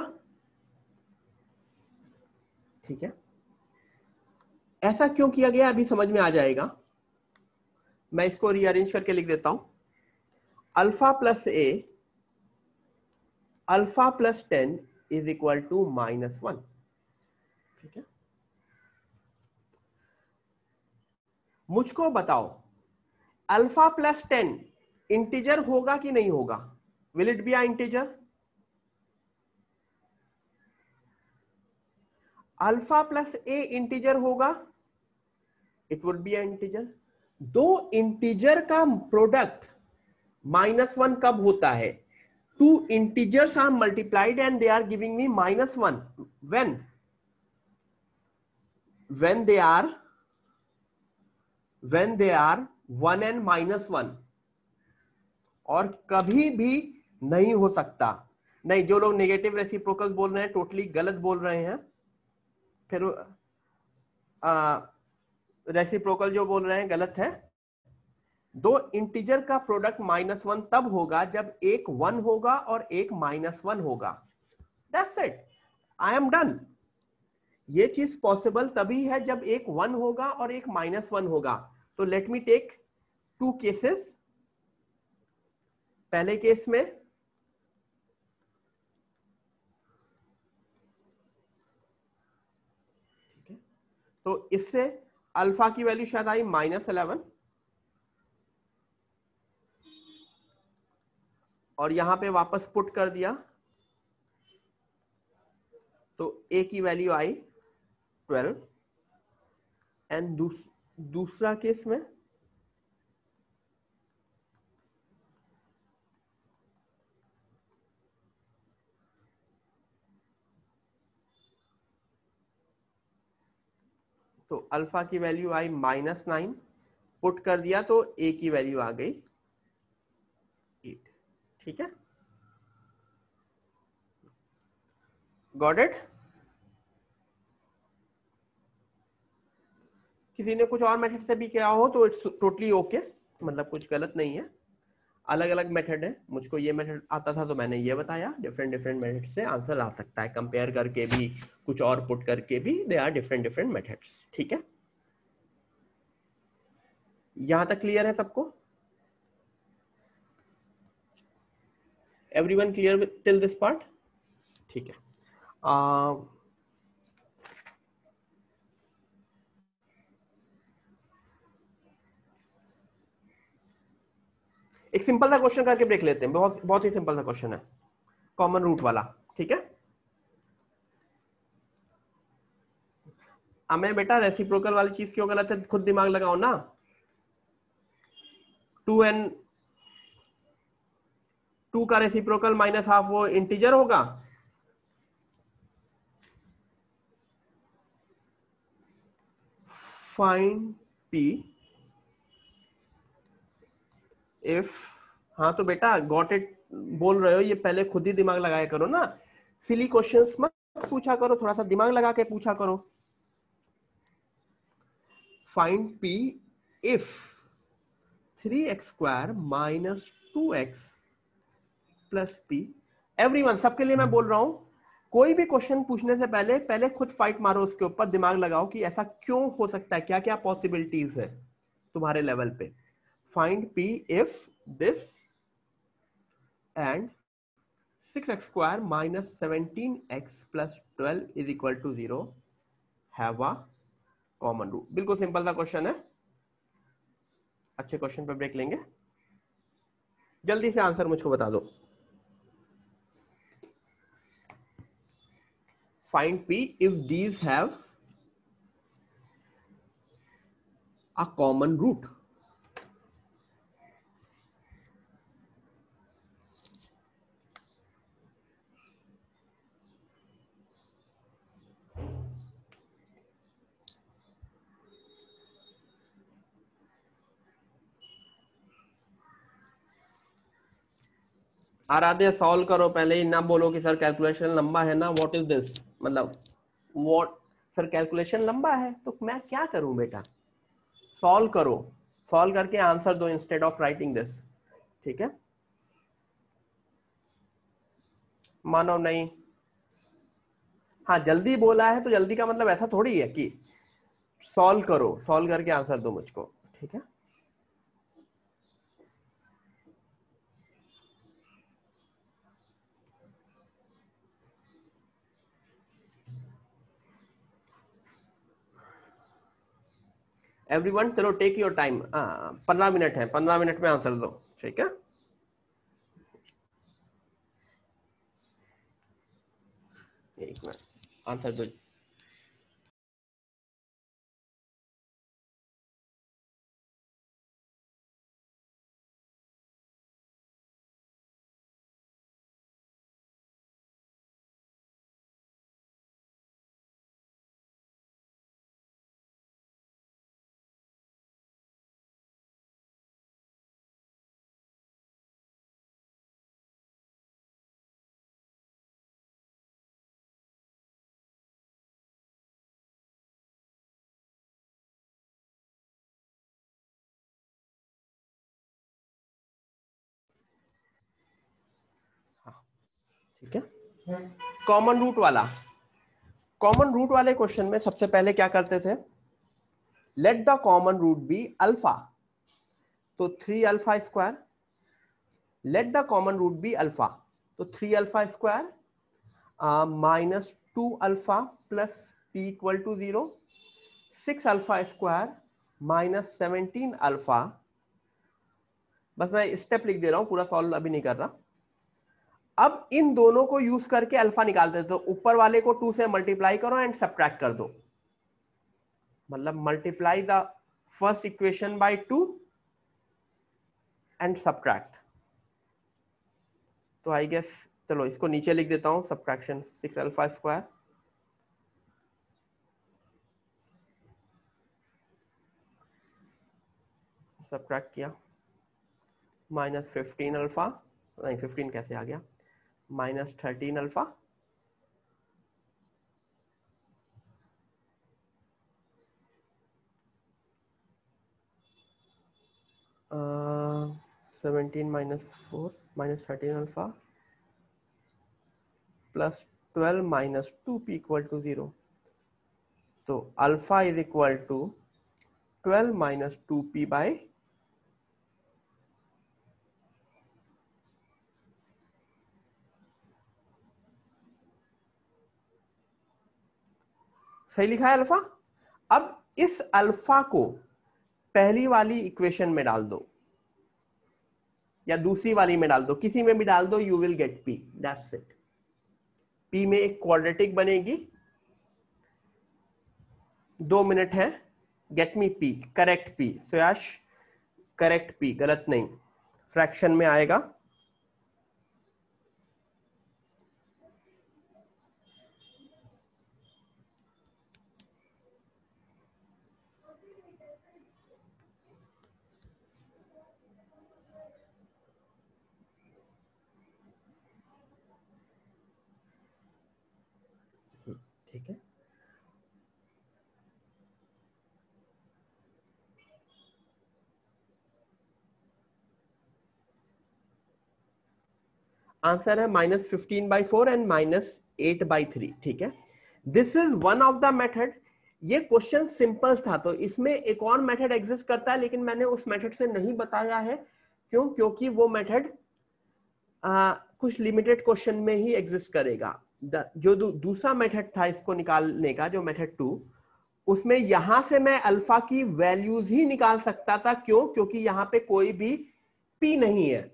ठीक है। ऐसा क्यों किया गया अभी समझ में आ जाएगा। मैं इसको रीअरेंज करके लिख देता हूं, alpha plus A alpha plus 10 is equal to -1, ठीक है। मुझको बताओ अल्फा प्लस 10 इंटीजर होगा कि नहीं होगा, will it be a integer? Alpha plus A integer होगा, it would be a integer. दो इंटीजर का प्रोडक्ट -1 कब होता है? Two integers are multiplied and they are giving me -1 when they are 1 and -1, और कभी भी नहीं हो सकता। नहीं, जो लोग नेगेटिव रेसिप्रोकल बोल रहे हैं टोटली गलत बोल रहे हैं। फिर रेसिप्रोकल जो बोल रहे हैं गलत है। दो इंटीजर का प्रोडक्ट -1 तब होगा जब एक 1 होगा और एक -1 होगा। That's it, I am done. ये चीज पॉसिबल तभी है जब एक 1 होगा और एक -1 होगा। तो लेट मी टेक 2 केसेस। पहले केस में तो इससे अल्फा की वैल्यू शायद आई -11, और यहां पे वापस पुट कर दिया तो ए की वैल्यू आई 12। एंड दूसरा केस में तो अल्फा की वैल्यू आई -9, पुट कर दिया तो ए की वैल्यू आ गई 8, ठीक है। Got it? किसी ने कुछ और मेथड से भी किया हो तो इट्स टोटली ओके, मतलब कुछ गलत नहीं है। अलग अलग मेथड है, मुझको ये मेथड आता था तो मैंने ये बताया। डिफरेंट डिफरेंट मेथड से आंसर आ सकता है, कंपेयर करके भी, कुछ और पुट करके भी। They are different different methods, ठीक है। यहां तक क्लियर है सबको? Everyone clear till this part? ठीक है। एक सिंपल सा क्वेश्चन करके ब्रेक लेते हैं, बहुत बहुत ही सिंपल सा क्वेश्चन है, कॉमन रूट वाला, ठीक है। हमें बेटा रेसिप्रोकल वाली चीज क्यों गलत है, खुद दिमाग लगाओ ना। 2 का रेसिप्रोकल -12 वो इंटीजर होगा? फाइंड पी इफ, हाँ तो बेटा गॉट इट बोल रहे हो, ये पहले खुद ही दिमाग लगाया करो ना, सिली क्वेश्चंस मत पूछा करो, थोड़ा सा दिमाग लगा के पूछा करो। Find P if 3x² - 2x plus P. Everyone, सबके लिए मैं बोल रहा हूं, कोई भी क्वेश्चन पूछने से पहले पहले खुद फाइट मारो, उसके ऊपर दिमाग लगाओ कि ऐसा क्यों हो सकता है, क्या क्या पॉसिबिलिटीज है तुम्हारे लेवल पे। Find P if this and 6x² - 17x + 12 is equal to 0 have a common root. बिल्कुल सिंपल सा क्वेश्चन है। अच्छे क्वेश्चन पे ब्रेक लेंगे, जल्दी से आंसर मुझको बता दो। Find P if these have a common root. Aaradhya solve करो, पहले ही ना बोलो कि सर कैलकुलेशन लंबा है ना, व्हाट इज दिस, मतलब व्हाट सर कैलकुलेशन लंबा है तो मैं क्या करूं बेटा, सॉल्व करो, सॉल्व करके आंसर दो इंस्टेड ऑफ राइटिंग दिस, ठीक है। मानो नहीं, हाँ जल्दी बोला है तो जल्दी का मतलब ऐसा थोड़ी है कि सॉल्व करो, सॉल्व करके आंसर दो मुझको, ठीक है। एवरीवन चलो टेक योर टाइम, 15 मिनट है, 15 मिनट में आंसर दो, ठीक है। एक मिनट, आंसर दो। हाँ ठीक है। कॉमन रूट वाला, कॉमन रूट वाले क्वेश्चन में सबसे पहले क्या करते थे, let the common root be alpha, तो 3 alpha square, let the common root be alpha, तो 3 alpha square -2 alpha plus P equal to 0, 6 alpha square -17 alpha, बस मैं स्टेप लिख दे रहा हूं, पूरा सॉल्व अभी नहीं कर रहा। अब इन दोनों को यूज करके अल्फा निकालते, तो ऊपर वाले को 2 से मल्टीप्लाई करो एंड सब्ट्रैक्ट कर दो, मतलब multiply the first equation by 2 and subtract. तो आई गेस चलो इसको नीचे लिख देता हूं, सब्ट्रैक्शन 6 अल्फा स्क्वायर सब्ट्रैक्ट किया -15 अल्फा, नहीं 15 कैसे आ गया, -13 alpha uh, 17 -4 -13 alpha plus 12 -2p equal to 0, तो alpha is equal to 12 -2p by, सही लिखा है अल्फा। अब इस अल्फा को पहली वाली इक्वेशन में डाल दो या दूसरी वाली में डाल दो, किसी में भी डाल दो, you will get P, that's it. P में एक क्वाड्रेटिक बनेगी, 2 मिनट है, get me P, correct P, Suyash correct P, गलत नहीं, फ्रैक्शन में आएगा, ठीक है। आंसर है -15/4 एंड -8/3, ठीक है। This is one of the method. ये क्वेश्चन सिंपल था, तो इसमें एक और मेथड एग्जिस्ट करता है, लेकिन मैंने उस मेथड से नहीं बताया है, क्यों, क्योंकि वो मेथड कुछ लिमिटेड क्वेश्चन में ही एग्जिस्ट करेगा। जो दूसरा मेथड था इसको निकालने का, जो मेथड 2, उसमें यहां से मैं अल्फा की वैल्यूज ही निकाल सकता था, क्यों, क्योंकि यहां पे कोई भी पी नहीं है,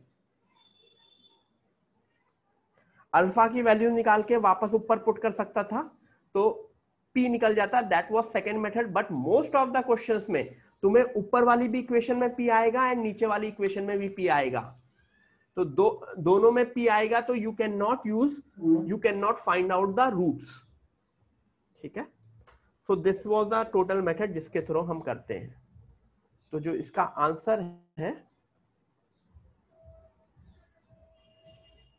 अल्फा की वैल्यू निकाल के वापस ऊपर पुट कर सकता था, तो पी निकल जाता, that was second method. But most of the questions में तुम्हें ऊपर वाली भी इक्वेशन में पी आएगा एंड नीचे वाली इक्वेशन में भी पी आएगा, तो दोनों में पी आएगा, तो you can not find out the roots, ठीक है। So this was the total method जिसके थ्रू हम करते हैं। तो जो इसका आंसर है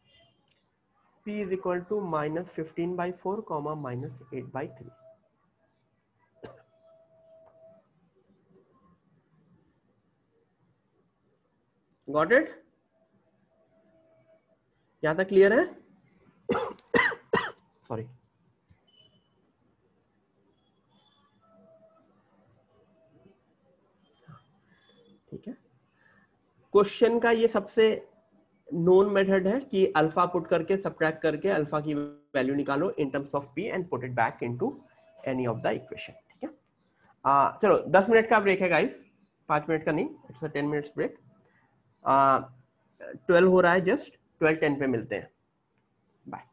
P is equal to minus 15/4 comma minus 8/3. Got it? यहां तक क्लियर है? सॉरी. ठीक है. क्वेश्चन का ये सबसे नोन मेथड है कि अल्फा पुट करके सब्ट्रैक्ट करके अल्फा की वैल्यू निकालो in terms of P and put it back into any of the equation. ठीक है. चलो 10 मिनट का ब्रेक है गाइस, 5 मिनट का नहीं, इट्स अ 10 मिनट्स ब्रेक. 12 हो रहा है जस्ट, 12:10 पे मिलते हैं. बाय.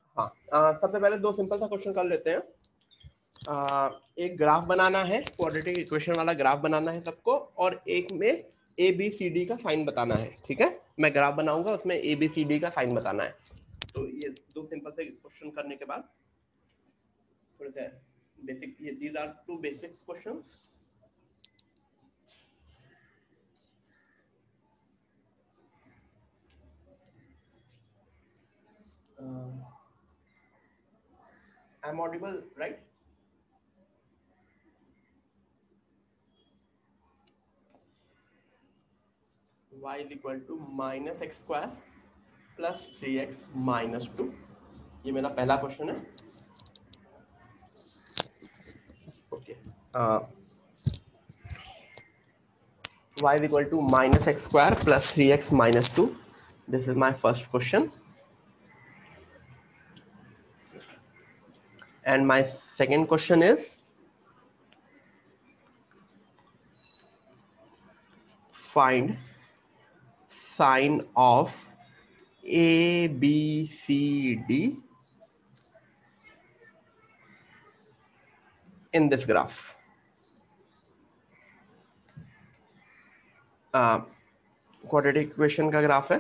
हाँ, सबसे पहले दो सिंपल सा क्वेश्चन कर लेते हैं। एक ग्राफ बनाना है, क्वाड्रेटिक इक्वेशन वाला ग्राफ बनाना है सबको, और एक में ए बी सी डी का साइन बताना है। ठीक है, मैं ग्राफ बनाऊंगा, उसमें ए बी सी डी का साइन बताना है। तो ये दो सिंपल से क्वेश्चन करने के बाद थोड़े से बेसिक, ये these are two basic questions. I am audible, right? y is equal to minus X square plus 3x minus 2, ये मेरा पहला क्वेश्चन है। Okay, y is equal to minus x square plus 3x minus 2. This is my first question. And my second question is, find sine of A, B, C, D in this graph. Quadratic equation का graph है।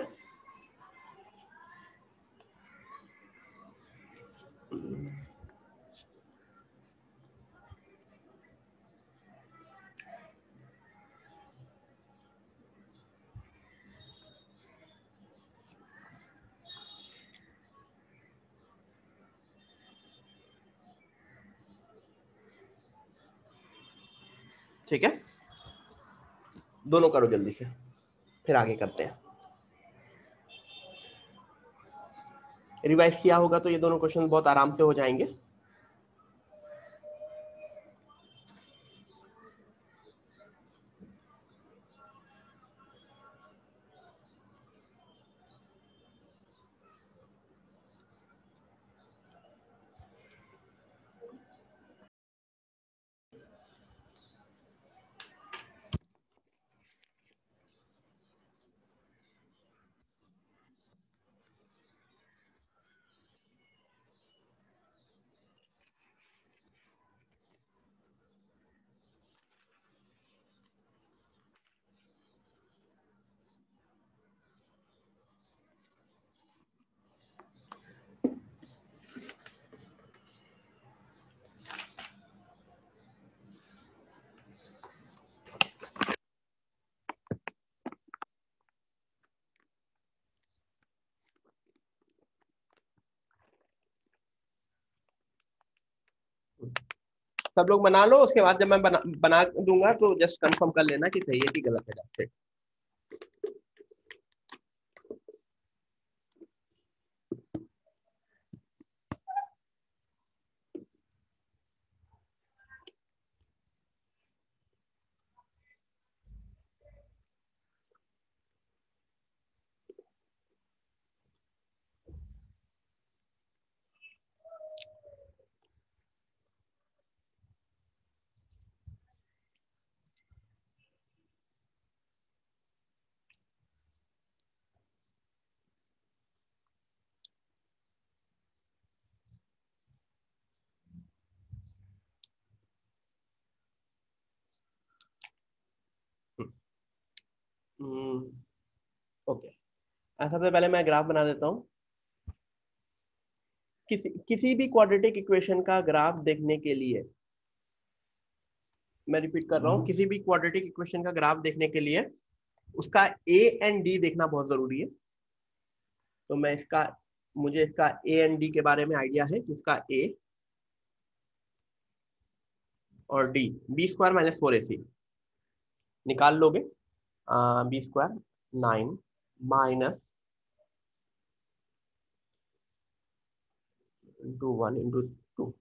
ठीक है, दोनों करो जल्दी से, फिर आगे करते हैं। रिवाइज किया होगा तो ये दोनों क्वेश्चन बहुत आराम से हो जाएंगे। सब लोग बना लो, उसके बाद जब मैं बना दूंगा तो जस्ट कंफर्म कर लेना कि सही है कि गलत है जाते। ओके, सबसे पहले मैं ग्राफ बना देता हूँ। किसी भी क्वाड्रेटिक इक्वेशन का ग्राफ देखने के लिए, मैं रिपीट कर रहा हूँ, किसी भी क्वाड्रेटिक इक्वेशन का ग्राफ देखने के लिए उसका ए एंड डी देखना बहुत जरूरी है। तो मुझे इसका ए एंड डी के बारे में आइडिया है कि इसका ए और D, B square minus 4ac निकाल लोगे। B square 9 minus into 1 into 2,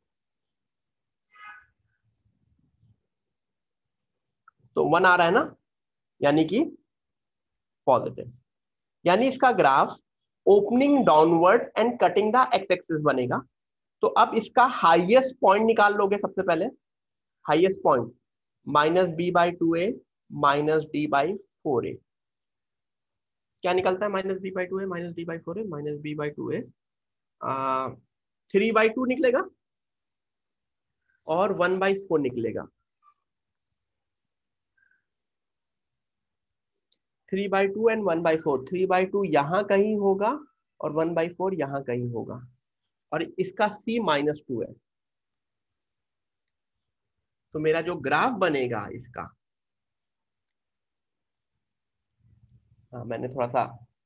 तो 1 आ रहा है ना, यानी कि पॉजिटिव, यानी इसका graph opening downward and cutting the X axis बनेगा। तो अब इसका हाईएस्ट पॉइंट निकाल लोगे सबसे पहले। Highest point minus B by 2a minus D by 4a। क्या निकलता है? Minus B by 2a minus D by 4a minus B by 2a, 3/2 निकलेगा और 1/4 निकलेगा। 3/2 एंड 1/4। 3/2 यहां कहीं होगा और 1/4 यहां कहीं होगा, और इसका c -2 है। तो मेरा जो ग्राफ बनेगा इसका, मैंने थोड़ा सा,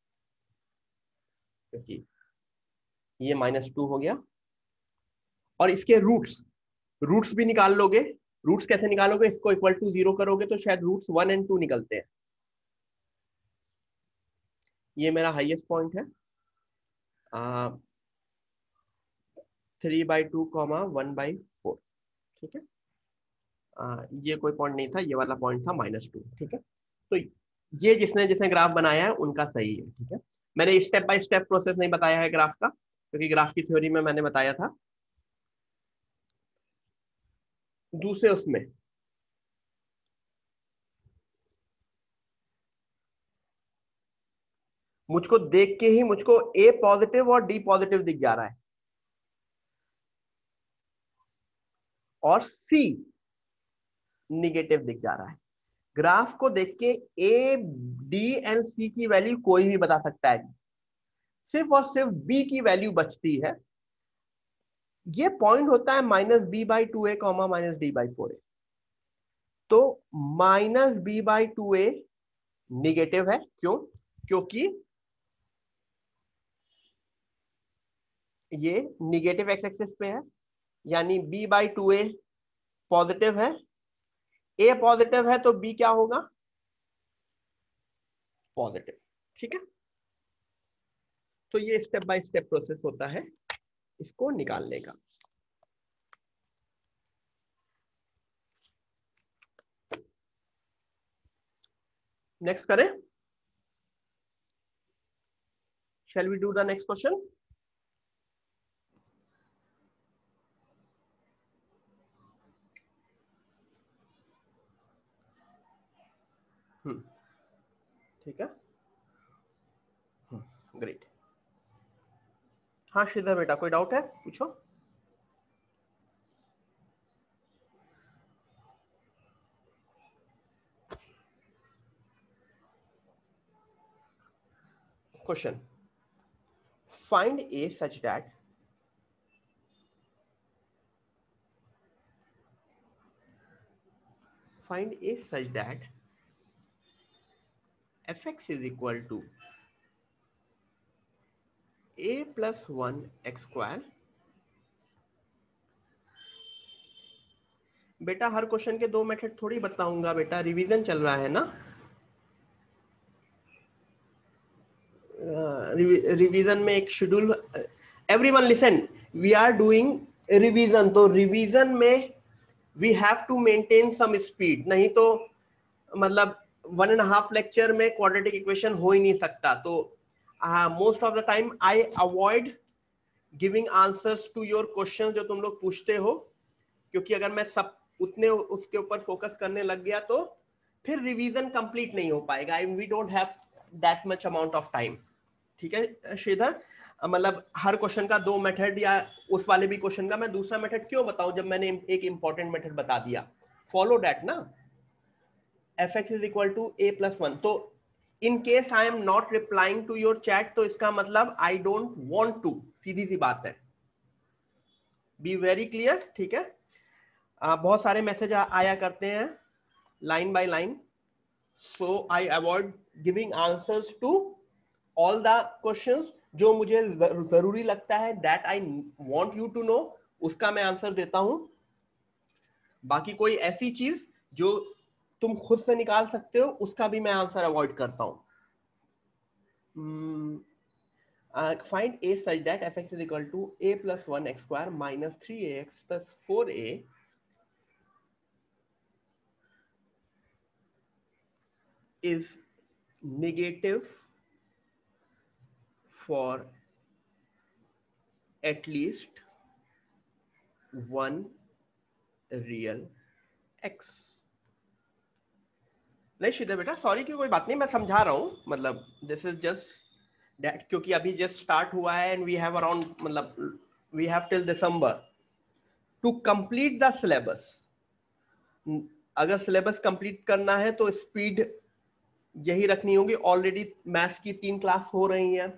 क्योंकि ये -2 हो गया, और इसके रूट्स भी निकाल लोगे। रूट्स कैसे निकालोगे? इसको इक्वल टू 0 करोगे तो शायद रूट्स 1 और 2 निकलते हैं। ये मेरा हाईएस्ट पॉइंट है 3/2, 1/4। ठीक है, ये कोई पॉइंट नहीं था, ये वाला पॉइंट था -2। ठीक है, तो ये जिसने जिसने ग्राफ बनाया है उनका सही है। ठीक है, मैंने स्टेप बाय स्टेप प्रोसेस नहीं बताया है ग्राफ का, क्योंकि ग्राफ की थ्योरी में मैंने बताया था दूसरे उसमें। मुझको देख के ही मुझको ए पॉजिटिव और डी पॉजिटिव दिख जा रहा है, और सी निगेटिव दिख जा रहा है। ग्राफ को देख के ए, डी एंड सी की वैल्यू कोई भी बता सकता है, सिर्फ और सिर्फ बी की वैल्यू बचती है। ये पॉइंट होता है -b/2a, -d/4a। तो -b/2a निगेटिव है। क्यों? क्योंकि ये निगेटिव एक्स एक्सिस पे है, यानी b/2a पॉजिटिव है। a पॉजिटिव है तो b क्या होगा? पॉजिटिव। ठीक है, तो ये स्टेप बाय स्टेप प्रोसेस होता है इसको निकालने का। नेक्स्ट करें? Shall we do the next question? ठीक है, ग्रेट। हाँ श्रीधर बेटा, कोई डाउट है? पूछो। Question, find a such that fx is equal to a plus 1 x square। बेटा हर क्वेश्चन के दो मेथड थोड़ी बताऊंगा बेटा, रिवीजन चल रहा है ना। रिवीजन में एक schedule, everyone listen, we are doing revision. तो रिवीजन में we have to maintain some speed, नहीं तो मतलब 1.5 लेक्चर में क्वाड्रेटिक इक्वेशन हो ही नहीं सकता। तो most of the time I avoid giving answers to your question जो तुम लोग पूछते हो, क्योंकि अगर मैं सब उतने उसके ऊपर फोकस करने लग गया तो फिर रिवीजन कंप्लीट नहीं हो पाएगा। We don't have that much amount of time. ठीक है श्रीधर, मतलब हर क्वेश्चन का दो मेथड, या उस वाले भी क्वेश्चन का मैं दूसरा मेथड क्यों बताऊं जब मैंने एक इंपॉर्टेंट मेथड बता दिया। फॉलो दैट ना। fx is equal to a plus 1। तो in case I am not replying to your chat, तो इसका मतलब आई डोंट वांट टू, सीधी सी बात है। Be very clear. ठीक है, बहुत सारे मैसेज आया करते हैं line by line, so I avoid giving answers to all the questions. जो मुझे जरूरी लगता है, that I want you to know, उसका मैं आंसर देता हूं। बाकी कोई ऐसी चीज जो तुम खुद से निकाल सकते हो, उसका भी मैं आंसर अवॉइड करता हूं। फाइंड a such that fx is equal to a plus 1 x square minus 3ax plus 4a is negative for at least one real x। नहीं श्रीधर बेटा, सॉरी की कोई बात नहीं, मैं समझा रहा हूं। मतलब दिस इज जस्ट दैट, क्योंकि अभी जस्ट स्टार्ट हुआ है एंड वी हैव अराउंड मतलब we have till December to complete the syllabus. अगर सिलेबस कंप्लीट करना है तो स्पीड यही रखनी होगी. ऑलरेडी मैथ्स की 3 क्लास हो रही हैं.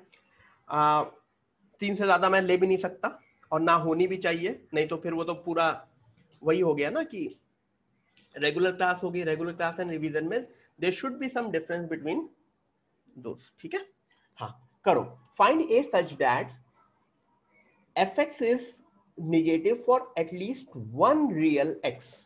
3 से ज्यादा मैं ले भी नहीं सकता और ना होनी भी चाहिए, नहीं तो फिर वो तो पूरा वही हो गया ना कि रेगुलर क्लास होगी. रेगुलर क्लास एंड रिवीजन में there should be some difference between those. ठीक है. हाँ करो. Find a such that fx is negative for at least one real x.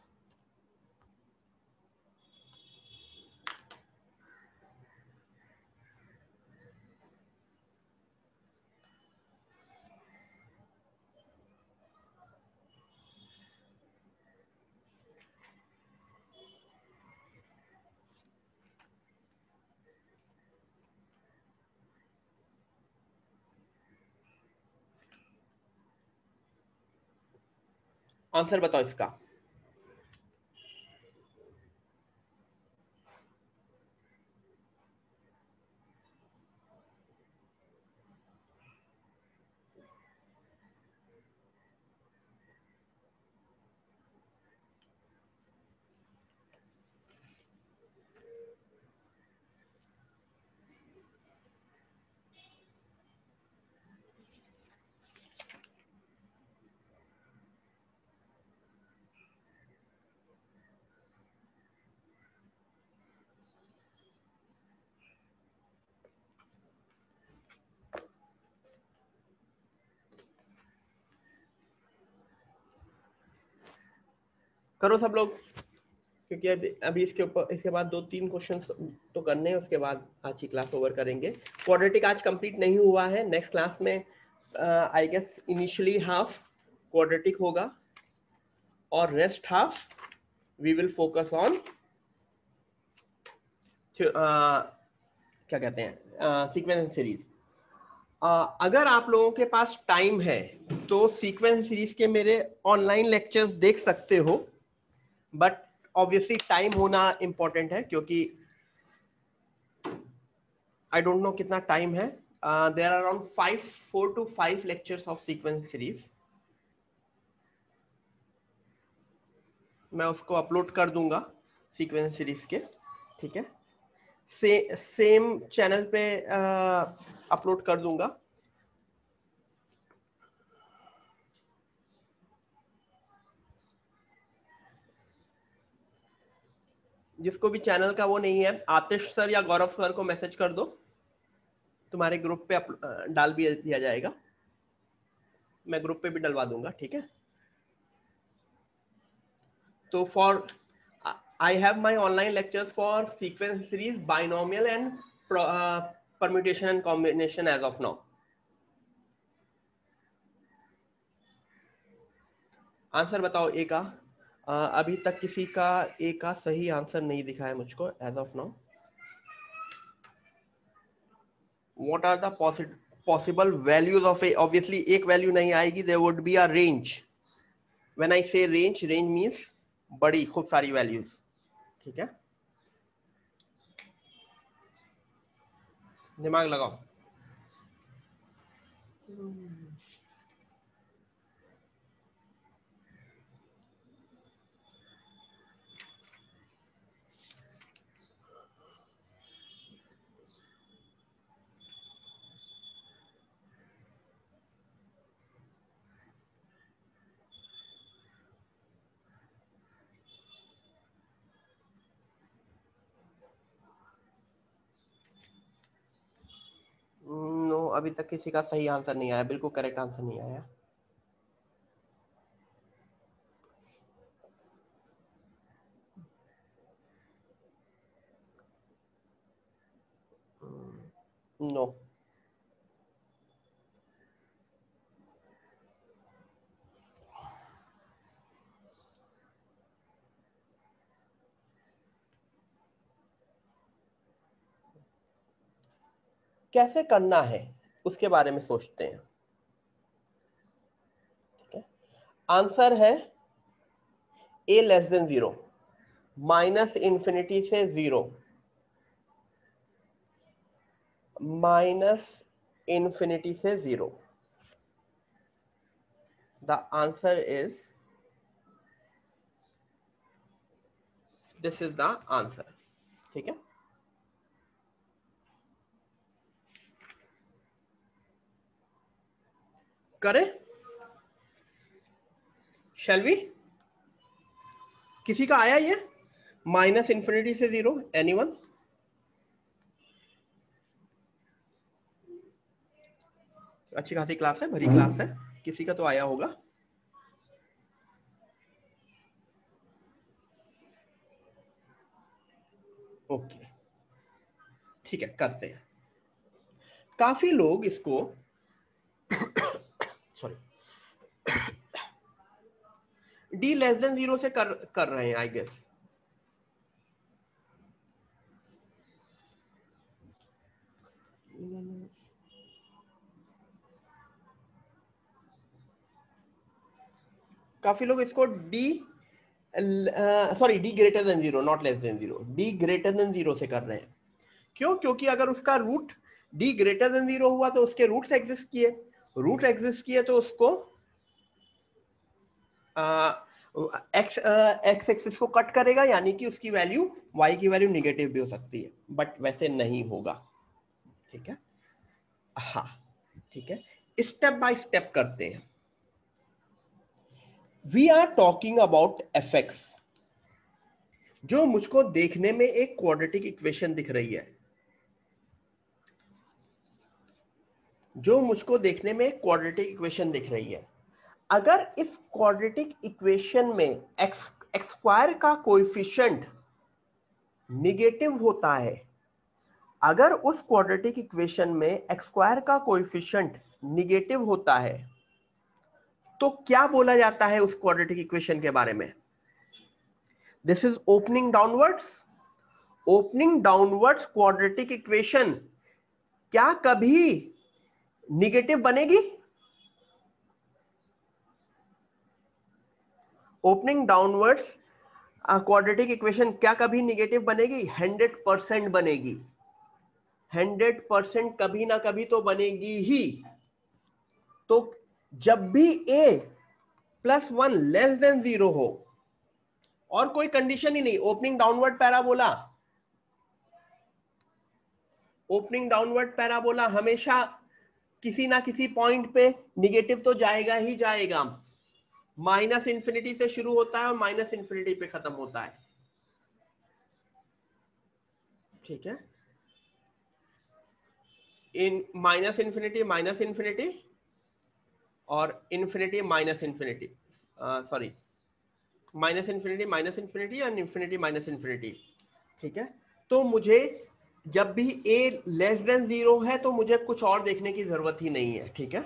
Answer बताओ इसका. करो सब लोग, क्योंकि अभी इसके ऊपर इसके बाद 2-3 क्वेश्चन तो करने हैं, उसके बाद आज की क्लास ओवर करेंगे. क्वाड्रेटिक आज कंप्लीट नहीं हुआ है. नेक्स्ट क्लास में I guess initially half quadratic होगा और rest half we will focus on क्या कहते हैं सीक्वेंस सीरीज. अगर आप लोगों के पास टाइम है तो सीक्वेंस सीरीज के मेरे ऑनलाइन लेक्चर्स देख सकते हो, बट ऑब्वियसली टाइम होना इंपॉर्टेंट है, क्योंकि आई डोंट नो कितना टाइम है. There are around 4 to 5 lectures of sequence series. मैं उसको अपलोड कर दूंगा सीक्वेंस सीरीज के. ठीक है. सेम चैनल पे अपलोड कर दूंगा. जिसको भी चैनल का वो नहीं है, आतिश सर या गौरव सर को मैसेज कर दो, तुम्हारे ग्रुप पे डाल भी दिया जाएगा. मैं ग्रुप पे भी डलवा दूंगा. ठीक है. तो for I have my online lectures for sequence series, binomial and permutation and combination as of now. Answer बताओ ए का. अभी तक किसी का ए का सही आंसर नहीं दिखा है मुझको as of now. What are the possible values of a? Obviously एक वैल्यू नहीं आएगी. There would be a range. When I say range, range means बड़ी खूब सारी वैल्यूज. ठीक है. दिमाग लगाओ. नो, अभी तक किसी का सही आंसर नहीं आया. बिल्कुल करेक्ट आंसर नहीं आया. नो. कैसे करना है उसके बारे में सोचते हैं. ठीक है. आंसर है a less than 0, minus infinity से 0, माइनस इंफिनिटी से 0. The answer is, this is the answer. ठीक है, करें शैल वी? किसी का आया ये माइनस इंफिनिटी से जीरो? एनीवन? अच्छी खासी क्लास है, भरी क्लास है, किसी का तो आया होगा। ओके ठीक है, करते हैं। काफी लोग इसको sorry D less than zero से कर रहे हैं आई गेस। काफी लोग इसको D sorry D greater than zero, not less than zero, D greater than zero से कर रहे हैं। क्यों? क्योंकि अगर उसका root D greater than zero हुआ तो उसके रूट्स एग्जिस्ट किए, रूट एग्जिस्ट किए तो उसको एक्स एक्सिस को कट करेगा, यानी कि उसकी वैल्यू वाई की वैल्यू निगेटिव भी हो सकती है, बट वैसे नहीं होगा। ठीक है, हाँ ठीक है, स्टेप बाय स्टेप करते हैं। We are talking about f x, जो मुझको देखने में एक क्वाड्रेटिक इक्वेशन दिख रही है, जो मुझको देखने में एक क्वाड्रेटिक इक्वेशन दिख रही है। अगर इस क्वाड्रेटिक इक्वेशन में एक्स स्क्वायर का कोएफिशिएंट निगेटिव होता है, अगर उस क्वाड्रेटिक इक्वेशन में एक्स स्क्वायर का कोएफिशिएंट निगेटिव होता है, तो क्या बोला जाता है उस क्वाड्रेटिक इक्वेशन के बारे में? This is opening downwards. Opening downwards quadratic equation क्या कभी निगेटिव बनेगी? ओपनिंग डाउनवर्ड्स क्वाड्रेटिक इक्वेशन क्या कभी निगेटिव बनेगी? 100% बनेगी, 100% कभी ना कभी तो बनेगी ही। तो जब भी a plus one less than zero हो, और कोई कंडीशन ही नहीं, opening downward parabola, opening downward parabola हमेशा किसी ना किसी पॉइंट पे निगेटिव तो जाएगा ही जाएगा। माइनस इंफिनिटी से शुरू होता है और माइनस इंफिनिटी पे खत्म होता है। ठीक है, इन माइनस इंफिनिटी और infinity minus infinity, sorry minus infinity और इंफिनिटी माइनस इंफिनिटी। ठीक है, तो मुझे जब भी a लेस देन जीरो है तो मुझे कुछ और देखने की जरूरत ही नहीं है। ठीक है,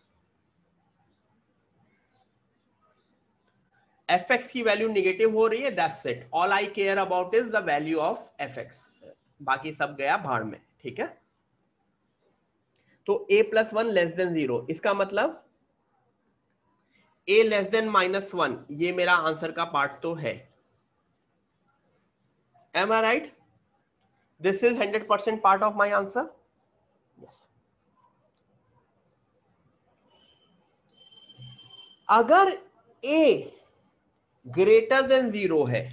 एफ एक्स की वैल्यू निगेटिव हो रही है, that's it, all I care about is the value of f x, बाकी सब गया भाड़ में। ठीक है, तो a plus one less than zero, इसका मतलब a less than minus one, ये मेरा आंसर का पार्ट तो है। Am I right? This is 100% part of my answer. Yes, अगर a ग्रेटर देन जीरो है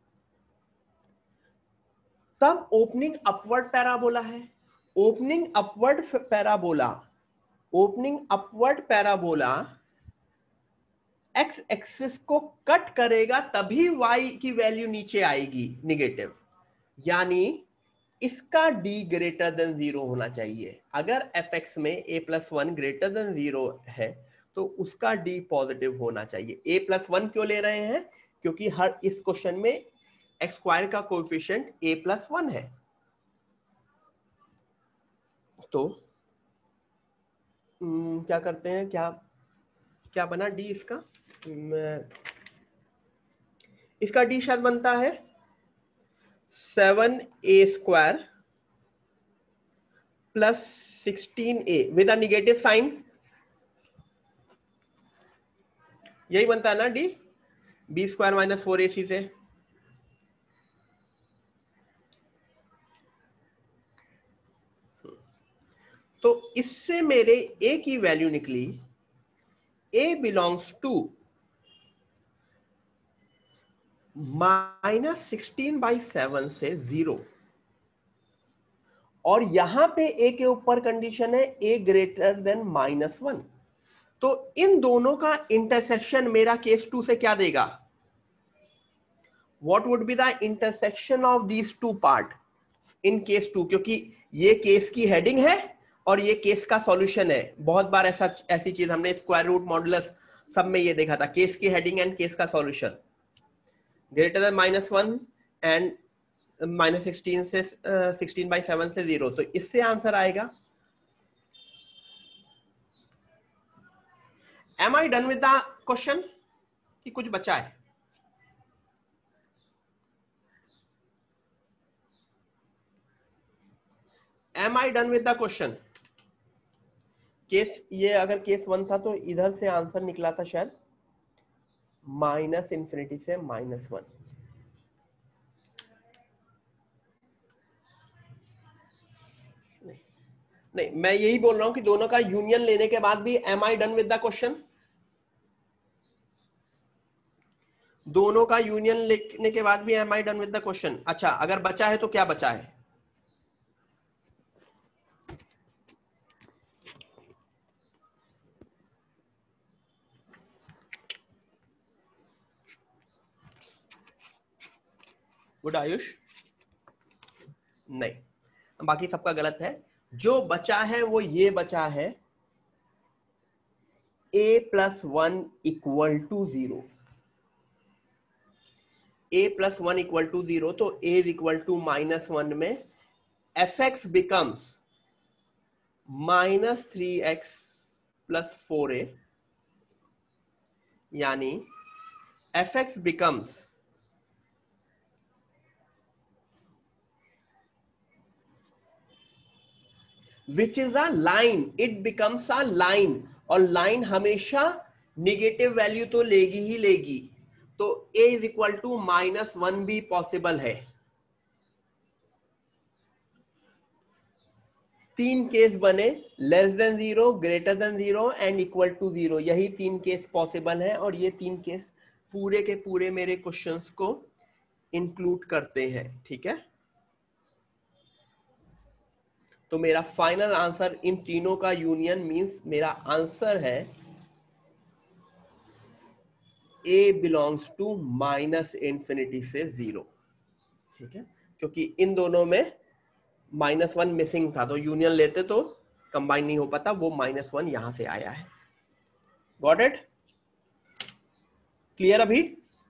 तब ओपनिंग अपवर्ड पैराबोला है। Opening upward parabola, opening upward parabola x axis को कट करेगा तभी y की वैल्यू नीचे आएगी निगेटिव, यानी इसका d ग्रेटर देन जीरो होना चाहिए। अगर एफ एक्स में a plus one greater than zero है तो उसका d पॉजिटिव होना चाहिए। a प्लस वन क्यों ले रहे हैं? क्योंकि हर इस क्वेश्चन में एक्स स्क्वायर का कोएफिशिएंट a प्लस वन है। तो क्या करते हैं, क्या क्या बना d इसका? इसका d शायद बनता है 7a² plus 16a with a negative sign, यही बनता है ना d, b² माइनस 4ac से। तो इससे मेरे a की वैल्यू निकली ए बिलोंग्स टू -16/7 से 0, और यहां पे ए के ऊपर कंडीशन है ए ग्रेटर देन -1, तो इन दोनों का इंटरसेक्शन मेरा केस 2 से क्या देगा? What would be the intersection of these two part in case 2? क्योंकि ये केस की हेडिंग है और ये केस का सॉल्यूशन है। बहुत बार ऐसी चीज हमने स्क्वायर रूट मॉडुलस सब में ये देखा था, केस की हेडिंग एंड केस का सॉल्यूशन। ग्रेटर देन -1 एंड -16 से 16/7 से 0, तो इससे आंसर आएगा। Am I done with the question कि कुछ बचा है? Am I done with the question? Case, ये अगर केस 1 था तो इधर से आंसर निकला था शायद -∞ से -1। नहीं, मैं यही बोल रहा हूं कि दोनों का यूनियन लेने के बाद भी am I done with the question? दोनों का यूनियन लेने के बाद भी am I done with the question? अच्छा, अगर बचा है तो क्या बचा है? गुड आयुष? नहीं, बाकी सबका गलत है। जो बचा है वो ये बचा है, a+1 = 0। a+1 = 0, तो a = -1 में fx becomes -3x + 4a, यानी fx becomes which is a line, it becomes a line, और लाइन हमेशा निगेटिव वैल्यू तो लेगी ही लेगी, तो a = -1 भी पॉसिबल है। तीन केस बने, <0, <0 एंड = 0, यही तीन केस पॉसिबल है, और ये तीन केस पूरे के पूरे मेरे क्वेश्चंस को इंक्लूड करते हैं। ठीक है, तो मेरा फाइनल आंसर इन तीनों का यूनियन मींस मेरा आंसर है a बिलोंग्स टू -∞ से 0। ठीक है, क्योंकि इन दोनों में -1 मिसिंग था, तो यूनियन लेते तो कंबाइन नहीं हो पाता, वो -1 यहां से आया है। Got it? क्लियर अभी?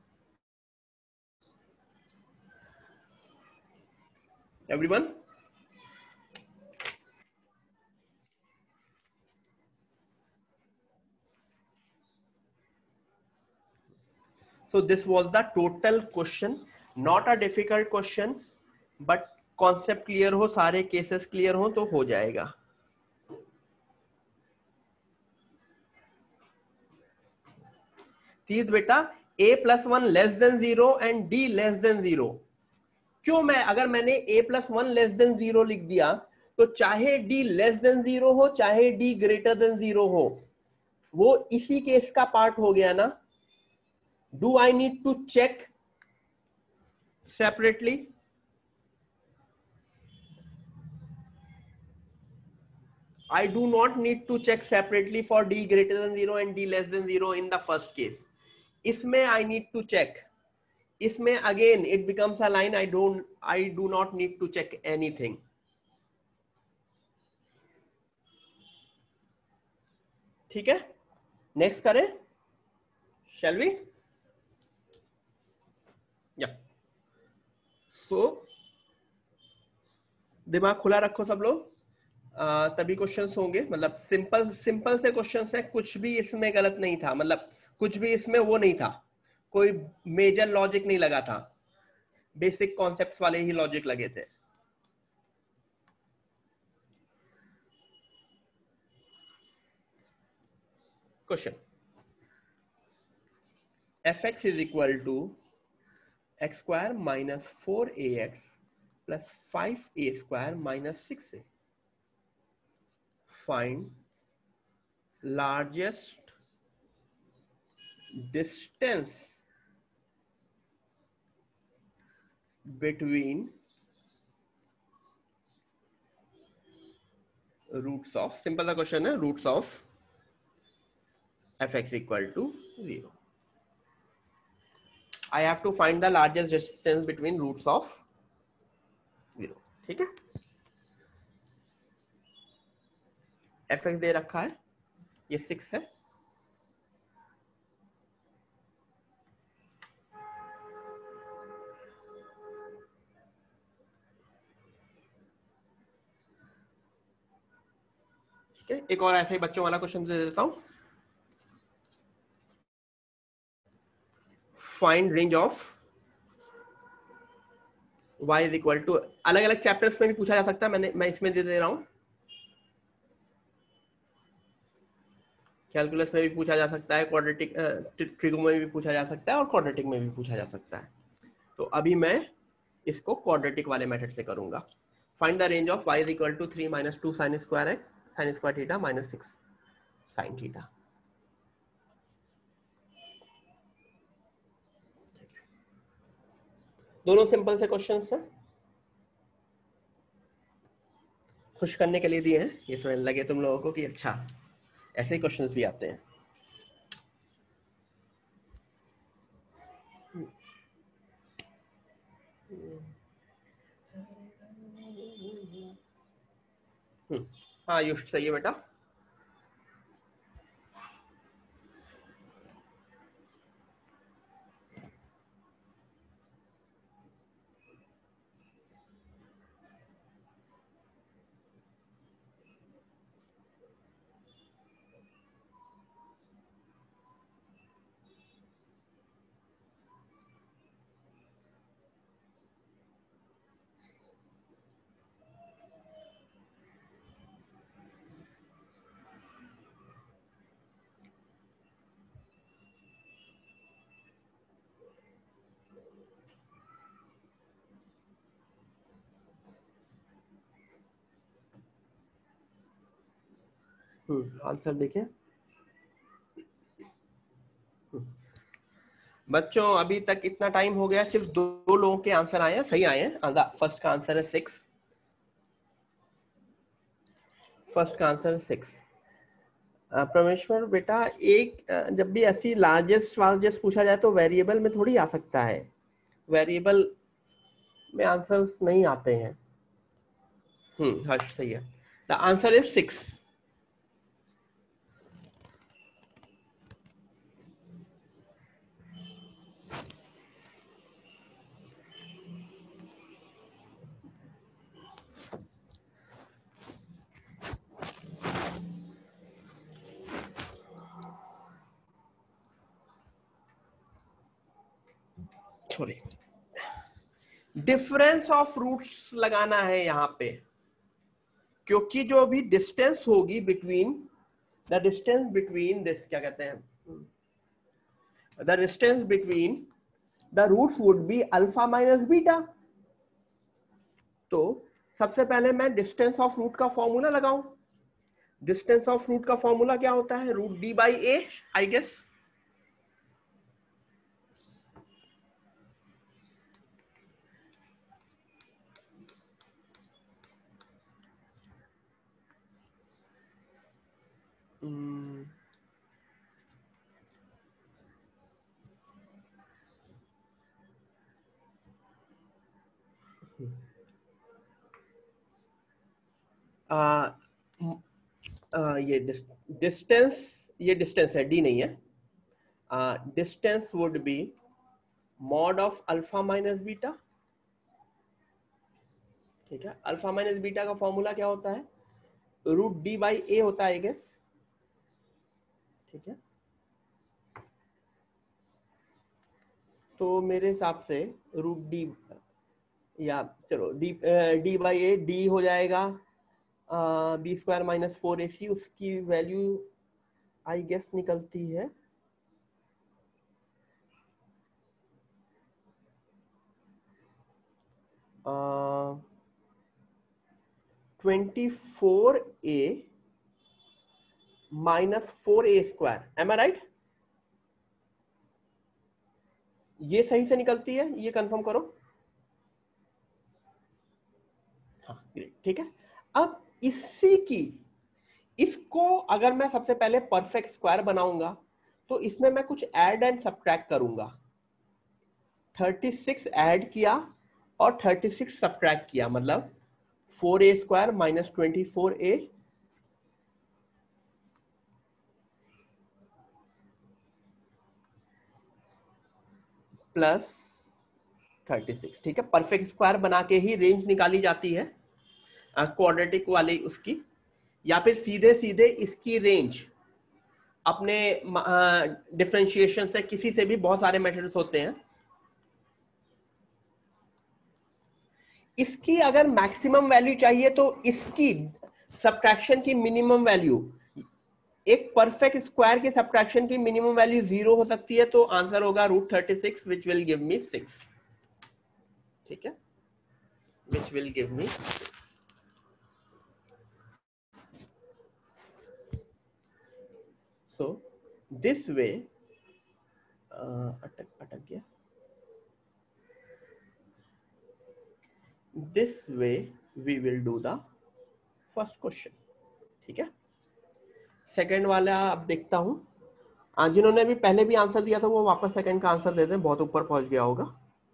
Everyone? So this was the total question, not a difficult question, but concept clear हो, सारे cases clear हो तो हो जाएगा। तीस बेटा, a+1 < 0 एंड d < 0। क्यों? अगर मैंने a+1 < 0 लिख दिया, तो चाहे d < 0 हो, चाहे d > 0 हो, वो इसी केस का पार्ट हो गया ना। Do I need to check separately? I do not need to check separately for d > 0 and d < 0 in the first case. इसमें I need to check. इसमें again it becomes a line. I do not need to check anything. ठीक है, next करें? Shall we? Yeah. So दिमाग खुला रखो सब लोग, तभी क्वेश्चंस होंगे। मतलब सिंपल सिंपल से क्वेश्चंस है, कुछ भी इसमें गलत नहीं था, मतलब कुछ भी इसमें वो नहीं था, कोई मेजर लॉजिक नहीं लगा था, बेसिक कॉन्सेप्ट्स वाले ही लॉजिक लगे थे। Question, fx is equal to x² minus 4ax plus 5a² minus 6a. Find largest distance between roots of, simple सा क्वेश्चन है, roots of fx equal to 0. I have to find the largest distance between roots of 0. ठीक है, fx दे रखा है, ये 6 है, ठीक है। एक और ऐसे ही बच्चों वाला क्वेश्चन दे देता हूं, find range of y is equal to, अलग अलग चैप्टर्स में भी पूछा जा सकता है, मैं इसमें दे रहा हूं, कैलकुलस में भी पूछा जा सकता है, क्वाड्रेटिक ट्रिगो में भी पूछा जा सकता है और क्वाड्रेटिक में भी पूछा जा सकता है। तो अभी मैं इसको क्वाड्रेटिक वाले मेथड से करूंगा। Find the range of y is equal to 3 - 2 sin square x sin square theta - 6 sin theta. दोनों सिंपल से क्वेश्चंस हैं, खुश करने के लिए दिए हैं, ये समझ लगे तुम लोगों को कि अच्छा ऐसे ही क्वेश्चंस भी आते हैं। हाँ युष सही है बेटा। आंसर देखिए बच्चों, अभी तक इतना टाइम हो गया, सिर्फ दो लोगों के आंसर आए हैं, सही आए हैं। फर्स्ट का आंसर है 6, फर्स्ट का आंसर है 6। परमेश्वर बेटा, एक जब भी ऐसी लार्जेस्ट वार्जेस्ट पूछा जाए तो वेरिएबल में थोड़ी आ सकता है, वेरिएबल में आंसर्स नहीं आते हैं। हर्ष सही है, the answer is 6। Sorry, difference of roots लगाना है यहाँ पे, क्योंकि जो भी डिस्टेंस होगी between, the distance between this, क्या कहते हैं, the distance between the roots would be alpha minus beta. तो सबसे पहले मैं डिस्टेंस ऑफ रूट का फॉर्मूला लगाऊं। डिस्टेंस ऑफ रूट का फॉर्मूला क्या होता है, root D by A, I guess. ये डिस्टेंस, ये डिस्टेंस है, डी नहीं है। Distance would be mod of alpha minus beta. ठीक है, अल्फा माइनस बीटा का फॉर्मूला क्या होता है, रूट डी बाई ए होता है, आई गेस। ठीक है, तो मेरे हिसाब से रूट डी, या चलो डी बाई ए, डी हो जाएगा बी स्क्वायर -4ac, उसकी वैल्यू आई गेस निकलती है 24a - 4a square. M I right? ये सही से निकलती है, ये कंफर्म करो। हाँ ग्रेट, ठीक है। अब इसको अगर मैं सबसे पहले परफेक्ट स्क्वायर बनाऊंगा तो इसमें मैं कुछ ऐड एंड सब्ट्रैक्ट करूंगा। 36 ऐड किया और 36 सब्ट्रैक्ट किया, मतलब 4a square minus 24a plus 36। ठीक है, परफेक्ट स्क्वायर बना के ही रेंज निकाली जाती है क्वाड्रेटिक वाली उसकी, या फिर सीधे सीधे इसकी रेंज अपने डिफरेंशिएशन से, किसी से भी, बहुत सारे मेथड्स होते हैं। इसकी अगर मैक्सिमम वैल्यू चाहिए तो इसकी सब्ट्रैक्शन की मिनिमम वैल्यू, एक परफेक्ट स्क्वायर के सब्ट्रैक्शन की मिनिमम वैल्यू 0 हो सकती है, तो आंसर होगा √36 विच विल गिव मी 6। ठीक है, which will give me 6। So this way अटक गया, this way we will do the first question। ठीक है, सेकंड वाला अब देखता हूं। जिन्होंने भी पहले भी आंसर दिया था वो वापस सेकंड का आंसर दे दें, बहुत ऊपर पहुंच गया होगा।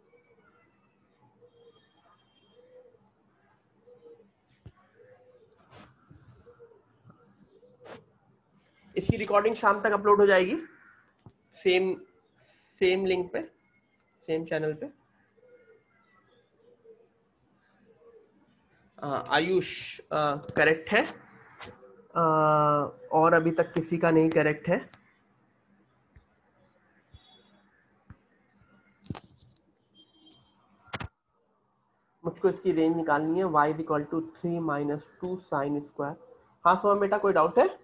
इसकी रिकॉर्डिंग शाम तक अपलोड हो जाएगी, सेम लिंक पे, सेम चैनल पे। आयुष करेक्ट है, और अभी तक किसी का नहीं करेक्ट है। मुझको इसकी रेंज निकालनी है, y = 3 - 2 sin स्क्वायर। हाँ सोम बेटा, कोई डाउट है?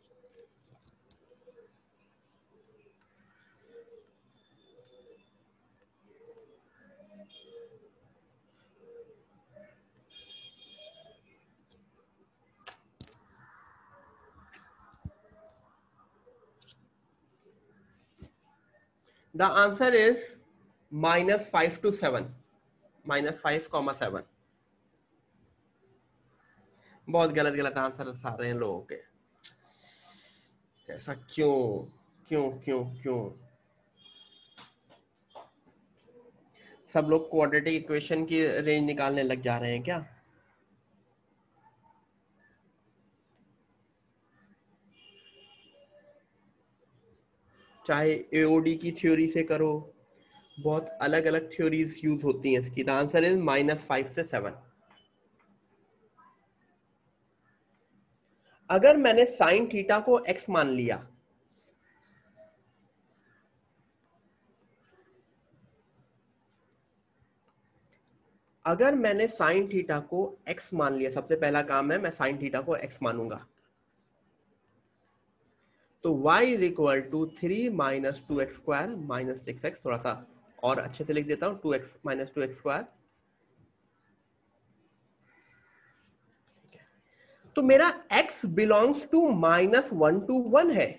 The answer is -5 to 7, -5, 7। बहुत गलत गलत आंसर आ रहे हैं लोगों के, ऐसा क्यों क्यों क्यों क्यों? सब लोग क्वाड्रेटिक इक्वेशन की रेंज निकालने लग जा रहे हैं क्या? चाहे एओडी की थ्योरी से करो, बहुत अलग अलग थ्योरीज यूज होती हैं इसकी। द आंसर इज -5 से 7। अगर मैंने साइन थीटा को x मान लिया, अगर मैंने साइन थीटा को x मान लिया, सबसे पहला काम है मैं साइन थीटा को x मानूंगा, तो y = 3 - 2x² - 6x। थोड़ा सा और अच्छे से लिख देता हूं, 2x - 2x²। तो मेरा x बिलोंग्स टू -1 to 1 है।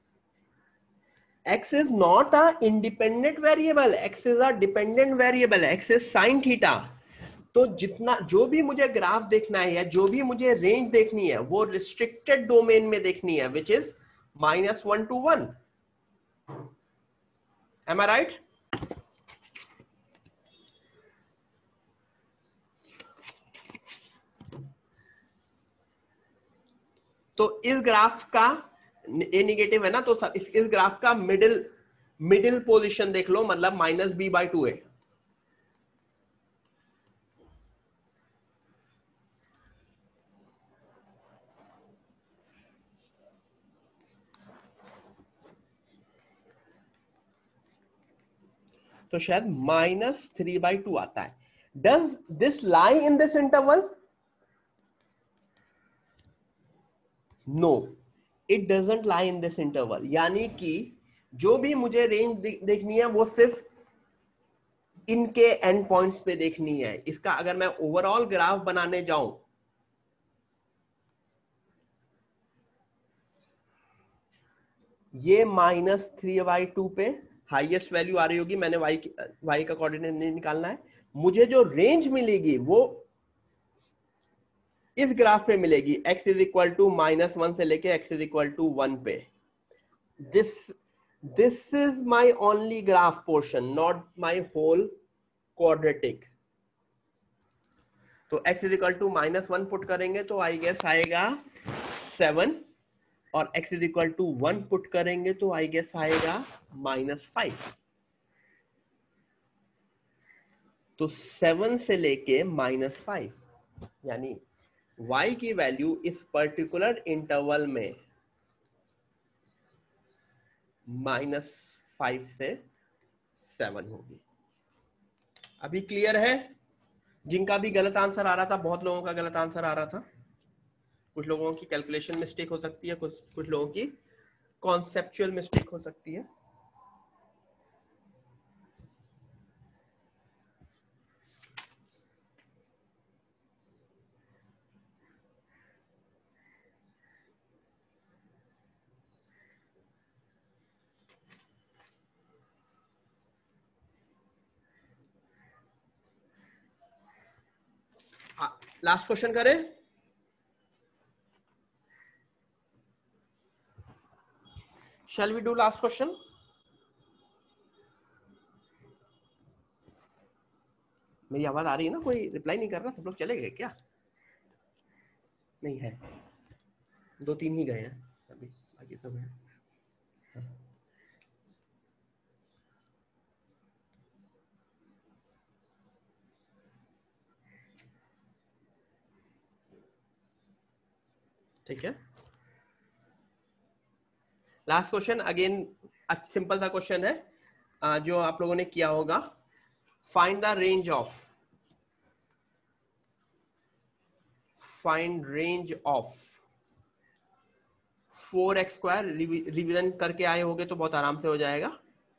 x is not a independent variable, x is a dependent variable, x is sin theta। तो जितना, जो भी मुझे ग्राफ देखना है या जो भी मुझे रेंज देखनी है वो रिस्ट्रिक्टेड डोमेन में देखनी है, which is -1 to 1। Am I right? तो इस ग्राफ का ए निगेटिव है ना, तो इस ग्राफ का मिडिल पोजीशन देख लो, मतलब -b/2 है। तो शायद -3/2 आता है। Does this lie in this interval? No, it doesn't lie in this interval. यानी कि जो भी मुझे रेंज देखनी है वो सिर्फ इनके एंड पॉइंट्स पे देखनी है। इसका अगर मैं ओवरऑल ग्राफ बनाने जाऊं, ये -3/2 पे हाईएस्ट वैल्यू आ रही होगी, मैंने y का कोऑर्डिनेट नहीं निकालना है, मुझे जो रेंज मिलेगी वो इस ग्राफ पे मिलेगी, x इज इक्वल टू -1 से लेके x इज इक्वल टू 1 पे. This is my only graph portion, not my whole quadratic. तो x is equal to -1 put करेंगे तो आई गेस आएगा 7, और x is equal to 1 put करेंगे तो आई गेस आएगा -5. तो 7 से लेके -5, यानी y की वैल्यू इस पर्टिकुलर इंटरवल में -5 से 7 होगी. अभी क्लियर है? जिनका भी गलत आंसर आ रहा था, बहुत लोगों का गलत आंसर आ रहा था, कुछ लोगों की कैलकुलेशन मिस्टेक हो सकती है, कुछ लोगों की कॉन्सेप्चुअल मिस्टेक हो सकती है. लास्ट क्वेश्चन करें. Shall we do last question? मेरी आवाज आ रही है ना? कोई रिप्लाई नहीं कर रहा? सब लोग चले गए क्या? नहीं है, 2-3 ही गए हैं अभी, बाकी सब है. ठीक है, लास्ट क्वेश्चन अगेन सिंपल सा क्वेश्चन है, जो आप लोगों ने किया होगा. Find the range of, find range of 4x². Revision करके आए होगे तो बहुत आराम से हो जाएगा.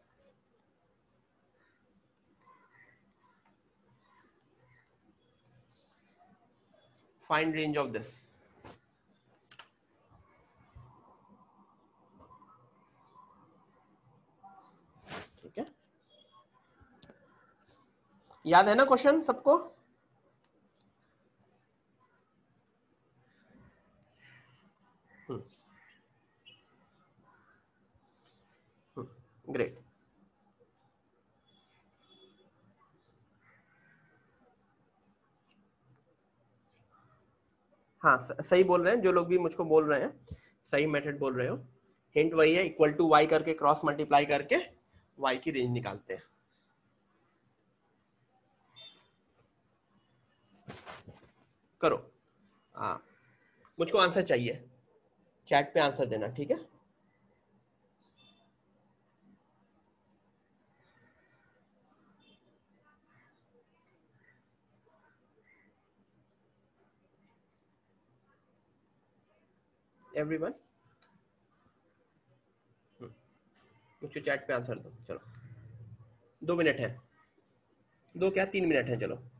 Find range of this. ठीक है, याद है ना क्वेश्चन सबको? ग्रेट. हाँ, सही बोल रहे हैं जो लोग भी मुझको बोल रहे हैं, सही मेथड बोल रहे हो. हिंट वही है, इक्वल टू y करके क्रॉस मल्टीप्लाई करके y की रेंज निकालते हैं. करो. हाँ, मुझको आंसर चाहिए, चैट पे आंसर देना. ठीक है, एवरीवन मुझको चैट पे आंसर दो. चलो, 2 मिनट है, 2 क्या 3 मिनट है. चलो.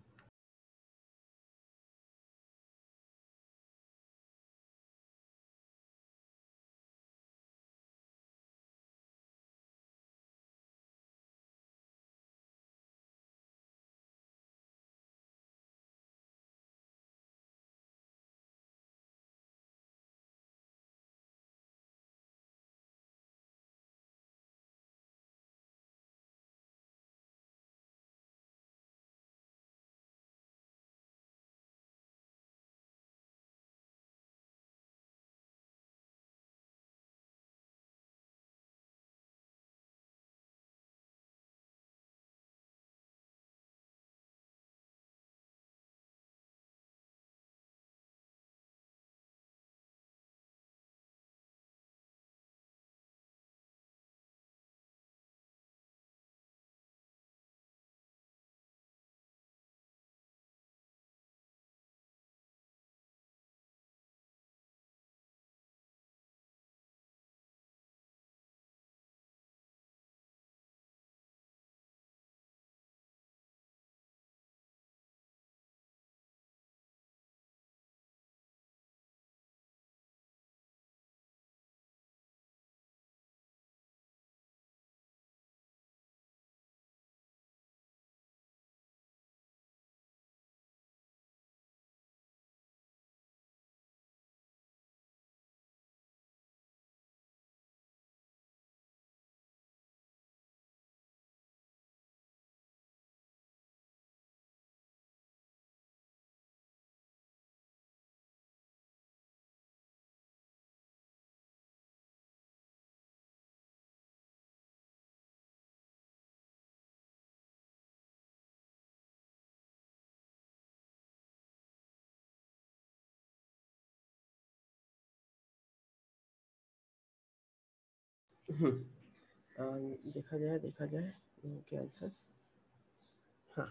देखा जाए क्या आंसर। हाँ,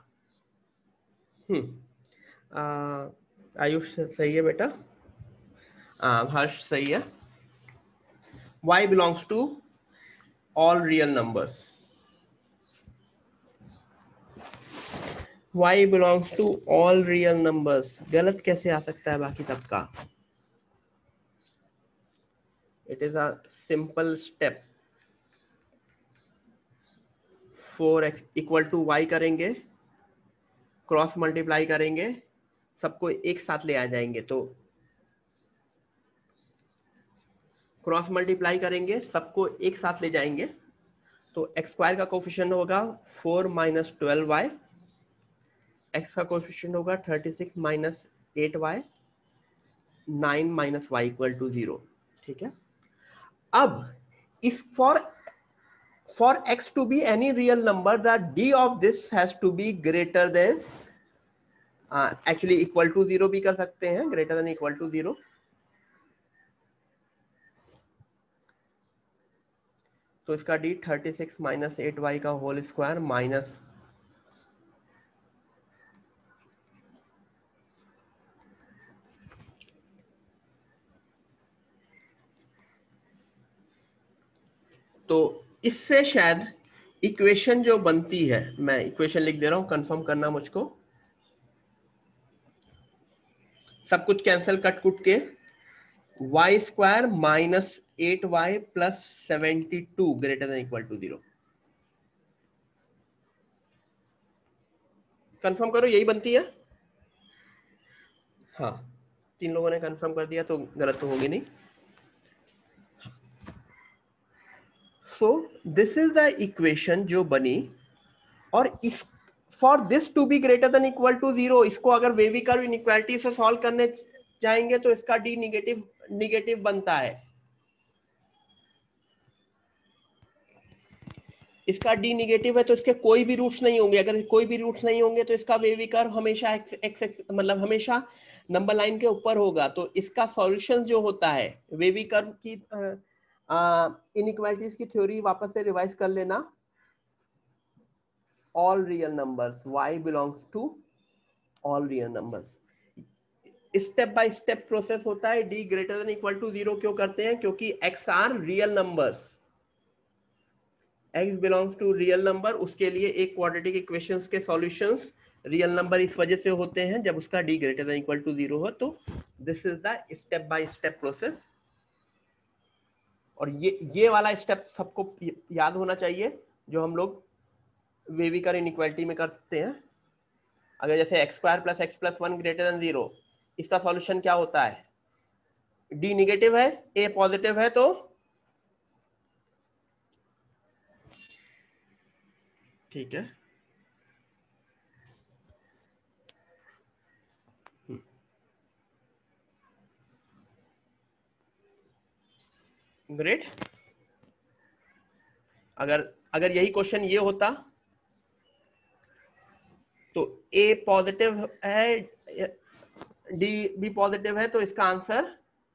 आयुष सही है बेटा, हर्ष सही है। y belongs to all real numbers, y belongs to all real numbers। गलत कैसे आ सकता है बाकी सबका? it is a simple step। 4x equal to y करेंगे, क्रॉस मल्टीप्लाई करेंगे, सबको एक साथ ले आ जाएंगे, तो क्रॉस मल्टीप्लाई करेंगे, सबको एक साथ ले जाएंगे, तो एक्स स्क्वायर का कोफिशिएंट होगा 4 माइनस 12y, एक्स का कोफिशिएंट होगा 36 minus 8y, 9 minus y equal to 0। ठीक है, अब इस for x to be any real number, the d of this has to be greater than actually equal to 0 भी कर सकते हैं, greater than equal to 0। तो इसका d 36 माइनस 8y का होल स्क्वायर माइनस तो इससे शायद इक्वेशन जो बनती है, मैं इक्वेशन लिख दे रहा हूं, कंफर्म करना मुझको, सब कुछ कैंसिल कट कुट के, y square minus 8y plus 72 greater than equal to 0। Confirm करो, यही बनती है। हाँ, 3 लोगों ने कंफर्म कर दिया, तो गलत तो होगी नहीं। So this is the equation जो बनी, और इस for this to be greater than equal to 0, इसको अगर वेवी कर्व इनइक्वालिटी से सॉल्व करने जाएंगे तो इसका डी निगेटिव बनता है, इसका डी निगेटिव है, तो इसके कोई भी रूट्स नहीं होंगे। अगर कोई भी रूट्स नहीं होंगे तो इसका वेवी कर्व हमेशा एक्स मतलब हमेशा नंबर लाइन के ऊपर होगा। तो इसका सॉल्यूशन जो होता है वेवी कर्व की इनइक्वालिटीज की थ्योरी वापस से रिवाइज कर लेना। All real numbers, y belongs to all real numbers. Step by step process होता है। d greater than equal to 0 क्यों करते हैं? क्योंकि x are real numbers, x belongs to real number, उसके लिए एक क्वाड्रेटिक इक्वेशंस के सॉल्यूशंस रियल नंबर इस वजह से होते हैं जब उसका d greater than equal to 0 हो। तो this is the step by step process, और ये वाला स्टेप सबको याद होना चाहिए जो हम लोग वेवी कर्व इनइक्वालिटी में करते हैं। अगर जैसे x square plus x plus 1 greater than 0, इसका सॉल्यूशन क्या होता है? डी निगेटिव है, ए पॉजिटिव है, तो ठीक है। ग्रेट। अगर यही क्वेश्चन ये होता तो ए पॉजिटिव है, डी भी पॉजिटिव है, तो इसका आंसर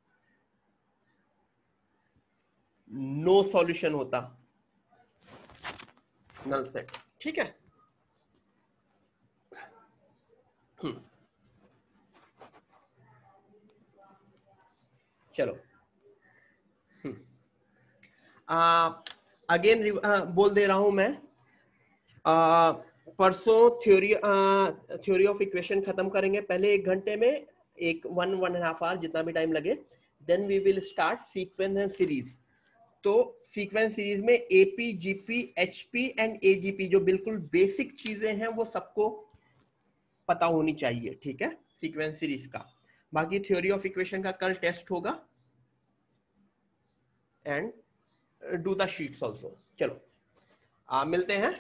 नो सॉल्यूशन होता, नल सेट। ठीक है, चलो अगेन बोल दे रहा हूं मैं, परसों थ्योरी ऑफ इक्वेशन खत्म करेंगे पहले 1 घंटे में, 1.5 आवर जितना भी टाइम लगे। Then we will start sequence and series. तो सीक्वेंस सीरीज में AP, GP, HP and AGP जो बिल्कुल बेसिक चीजें हैं वो सबको पता होनी चाहिए। ठीक है, सीक्वेंस सीरीज का। बाकी थ्योरी ऑफ इक्वेशन का कल टेस्ट होगा, and do the sheets also. चलो मिलते हैं।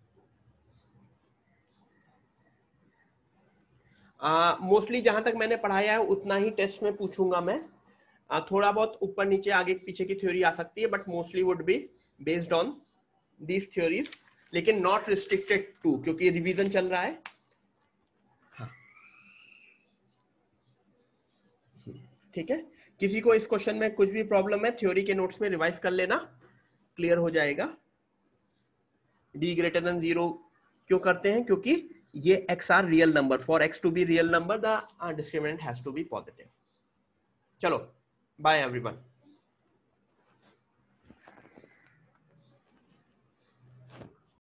मोस्टली जहां तक मैंने पढ़ाया है उतना ही टेस्ट में पूछूंगा मैं। थोड़ा बहुत ऊपर नीचे आगे पीछे की थ्योरी आ सकती है, but mostly would be based on these theories, लेकिन नॉट रिस्ट्रिक्टेड टू, क्योंकि रिवीजन चल रहा है। ठीक है, किसी को इस क्वेश्चन में कुछ भी प्रॉब्लम है थ्योरी के नोट्स में रिवाइज कर लेना, क्लियर हो जाएगा। d ग्रेटर देन 0 क्यों करते हैं? क्योंकि ये x are real number, for x to be real number the discriminant has to be positive. चलो बाय एवरीवन।